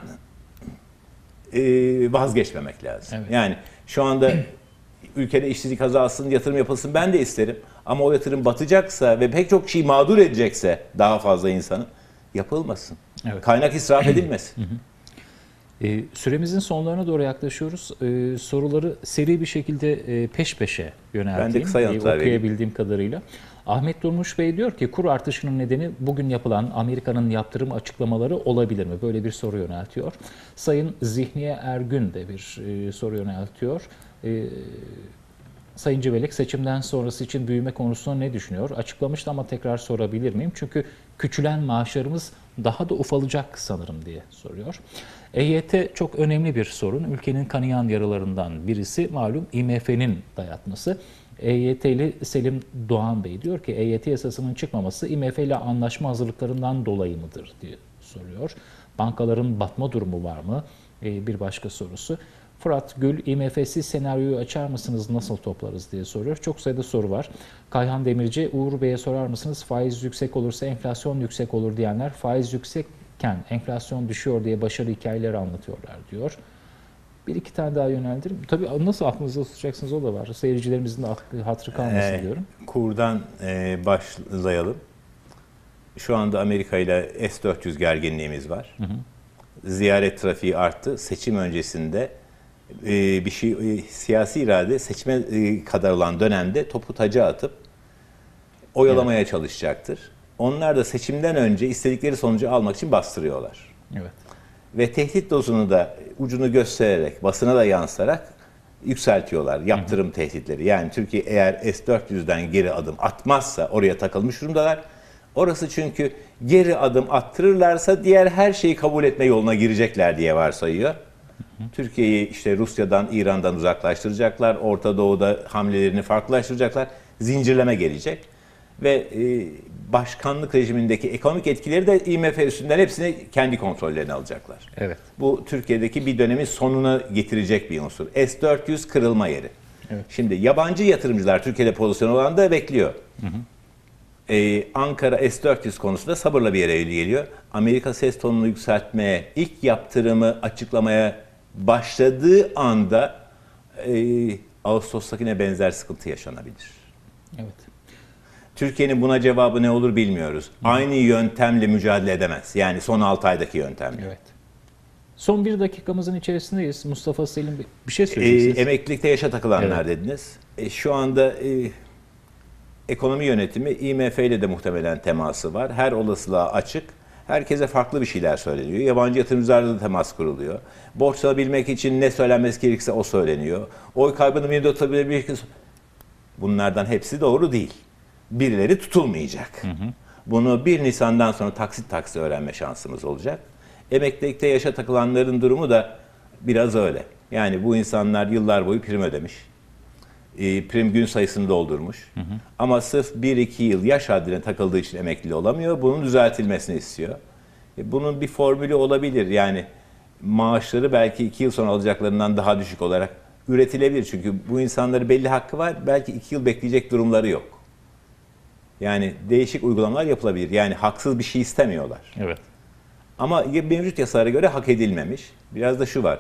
vazgeçmemek lazım. Evet. Yani şu anda ülkede işsizlik azalsın, yatırım yapılsın ben de isterim. Ama o yatırım batacaksa ve pek çok şeyi mağdur edecekse daha fazla insanı yapılmasın. Evet. Kaynak israf edilmesin. Süremizin sonlarına doğru yaklaşıyoruz. Soruları seri bir şekilde peş peşe yönelteyim. Ben de kısa yanıtlar okuyabildiğim kadarıyla. Ahmet Durmuş Bey diyor ki kur artışının nedeni bugün yapılan Amerika'nın yaptırım açıklamaları olabilir mi? Böyle bir soru yöneltiyor. Sayın Zihniye Ergün de bir soru yöneltiyor. Sayın Cevelek seçimden sonrası için büyüme konusunda ne düşünüyor? Açıklamıştı ama tekrar sorabilir miyim? Çünkü küçülen maaşlarımız daha da ufalacak sanırım diye soruyor. EYT çok önemli bir sorun. Ülkenin kanayan yaralarından birisi malum IMF'nin dayatması. EYT'li Selim Doğan Bey diyor ki EYT yasasının çıkmaması IMF ile anlaşma hazırlıklarından dolayı mıdır diye soruyor. Bankaların batma durumu var mı? Bir başka sorusu. Fırat Gül, IMF'siz senaryoyu açar mısınız, nasıl toplarız diye soruyor. Çok sayıda soru var. Kayhan Demirci, Uğur Bey'e sorar mısınız? Faiz yüksek olursa enflasyon yüksek olur diyenler, faiz yüksekken enflasyon düşüyor diye başarı hikayeleri anlatıyorlar diyor. Bir iki tane daha yöneldirim. Tabii nasıl aklınızda tutacaksınız o da var. Seyircilerimizin de hatırı kalmasın diyorum. Kurdan başlayalım. Şu anda Amerika ile S-400 gerginliğimiz var. Ziyaret trafiği arttı. Seçim öncesinde siyasi irade seçime kadar olan dönemde topu taca atıp oyalamaya çalışacaktır. Onlar da seçimden önce istedikleri sonucu almak için bastırıyorlar. Evet. Ve tehdit dozunu da ucunu göstererek, basına da yansıtarak yükseltiyorlar. Yaptırım tehditleri. Yani Türkiye eğer S-400'den geri adım atmazsa oraya takılmış durumdalar. Orası çünkü geri adım attırırlarsa diğer her şeyi kabul etme yoluna girecekler diye varsayıyor. Türkiye'yi işte Rusya'dan, İran'dan uzaklaştıracaklar. Orta Doğu'da hamlelerini farklılaştıracaklar. Zincirleme gelecek. Ve başkanlık rejimindeki ekonomik etkileri de IMF üstünden hepsini kendi kontrollerine alacaklar. Evet. Bu Türkiye'deki bir dönemin sonuna getirecek bir unsur. S-400 kırılma yeri. Evet. Şimdi yabancı yatırımcılar Türkiye'de pozisyon olan da bekliyor. Ankara S-400 konusunda sabırla bir yere geliyor. Amerika ses tonunu yükseltmeye, ilk yaptırımı açıklamaya başladığı anda Ağustos'takine benzer sıkıntı yaşanabilir. Evet. Türkiye'nin buna cevabı ne olur bilmiyoruz. Aynı yöntemle mücadele edemez. Yani son 6 aydaki yöntemle. Evet. Son bir dakikamızın içerisindeyiz. Mustafa Selim bir şey söyleyeceksiniz. Emeklilikte yaşa takılanlar dediniz. Şu anda ekonomi yönetimi IMF ile de muhtemelen teması var. Her olasılığa açık. Herkese farklı bir şeyler söyleniyor. Yabancı yatırımcılarla da temas kuruluyor. Borç alabilmek için ne söylenmesi gerekirse o söyleniyor. Oy kaybını bir tutabilir. Bunlardan hepsi doğru değil. Birileri tutulmayacak. Bunu 1 Nisan'dan sonra taksit taksit öğrenme şansımız olacak. Emeklilikte yaşa takılanların durumu da biraz öyle. Yani bu insanlar yıllar boyu prim ödemiş. Prim gün sayısını doldurmuş. Ama sırf 1-2 yıl yaş haddine takıldığı için emekli olamıyor. Bunun düzeltilmesini istiyor. Bunun bir formülü olabilir. Yani maaşları belki 2 yıl sonra alacaklarından daha düşük olarak üretilebilir. Çünkü bu insanların belli hakkı var. Belki 2 yıl bekleyecek durumları yok. Yani değişik uygulamalar yapılabilir. Yani haksız bir şey istemiyorlar. Evet. Ama mevcut yasalara göre hak edilmemiş. Biraz da şu var.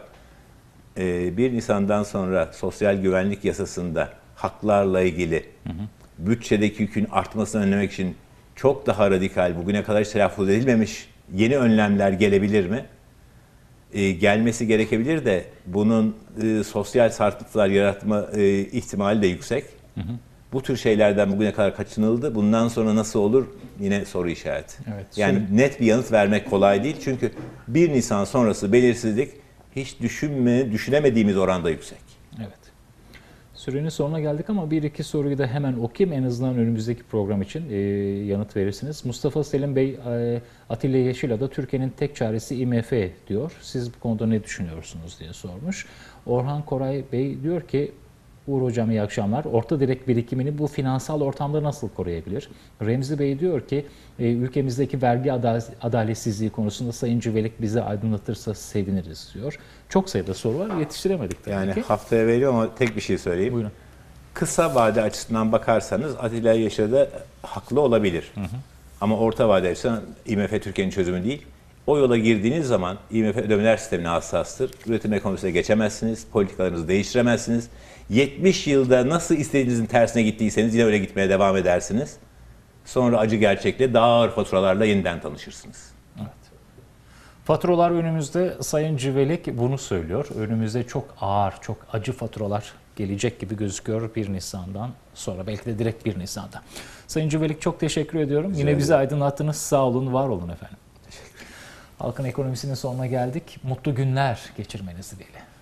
1 Nisan'dan sonra sosyal güvenlik yasasında haklarla ilgili bütçedeki yükün artmasını önlemek için çok daha radikal, bugüne kadar hiç telaffuz edilmemiş yeni önlemler gelebilir mi? Gelmesi gerekebilir de bunun sosyal sarsıntılar yaratma ihtimali de yüksek. Bu tür şeylerden bugüne kadar kaçınıldı. Bundan sonra nasıl olur? Yine soru işareti. Evet, yani net bir yanıt vermek kolay değil. Çünkü 1 Nisan sonrası belirsizlik hiç düşünemediğimiz oranda yüksek. Evet. Sürenin sonuna geldik ama bir iki soruyu da hemen okuyayım. En azından önümüzdeki program için yanıt verirsiniz. Mustafa Selim Bey, Atilla Yeşil'a da Türkiye'nin tek çaresi IMF diyor. Siz bu konuda ne düşünüyorsunuz diye sormuş. Orhan Koray Bey diyor ki, Uğur Hocam iyi akşamlar. Orta direk birikimini bu finansal ortamda nasıl koruyabilir? Remzi Bey diyor ki ülkemizdeki vergi adaletsizliği konusunda Sayın Cüvelik bizi aydınlatırsa seviniriz diyor. Çok sayıda soru var, yetiştiremedik tabii yani ki. Haftaya veriyorum ama tek bir şey söyleyeyim. Buyurun. Kısa vade açısından bakarsanız Atilla Yeşil'de haklı olabilir. Ama orta vade açısından IMF Türkiye'nin çözümü değil. O yola girdiğiniz zaman IMF ödemeler sistemine hassastır. Üretim ekonomisine geçemezsiniz, politikalarınızı değiştiremezsiniz. 70 yılda nasıl istediğinizin tersine gittiyseniz yine öyle gitmeye devam edersiniz. Sonra acı gerçekle daha ağır faturalarla yeniden tanışırsınız. Evet. Faturalar önümüzde, Sayın Cüvelik bunu söylüyor. Önümüzde çok ağır, çok acı faturalar gelecek gibi gözüküyor 1 Nisan'dan sonra. Belki de direkt 1 Nisan'da. Sayın Cüvelik çok teşekkür ediyorum. Yine bizi aydınlattınız. Sağ olun, var olun efendim. Halkın ekonomisinin sonuna geldik. Mutlu günler geçirmenizi dilerim.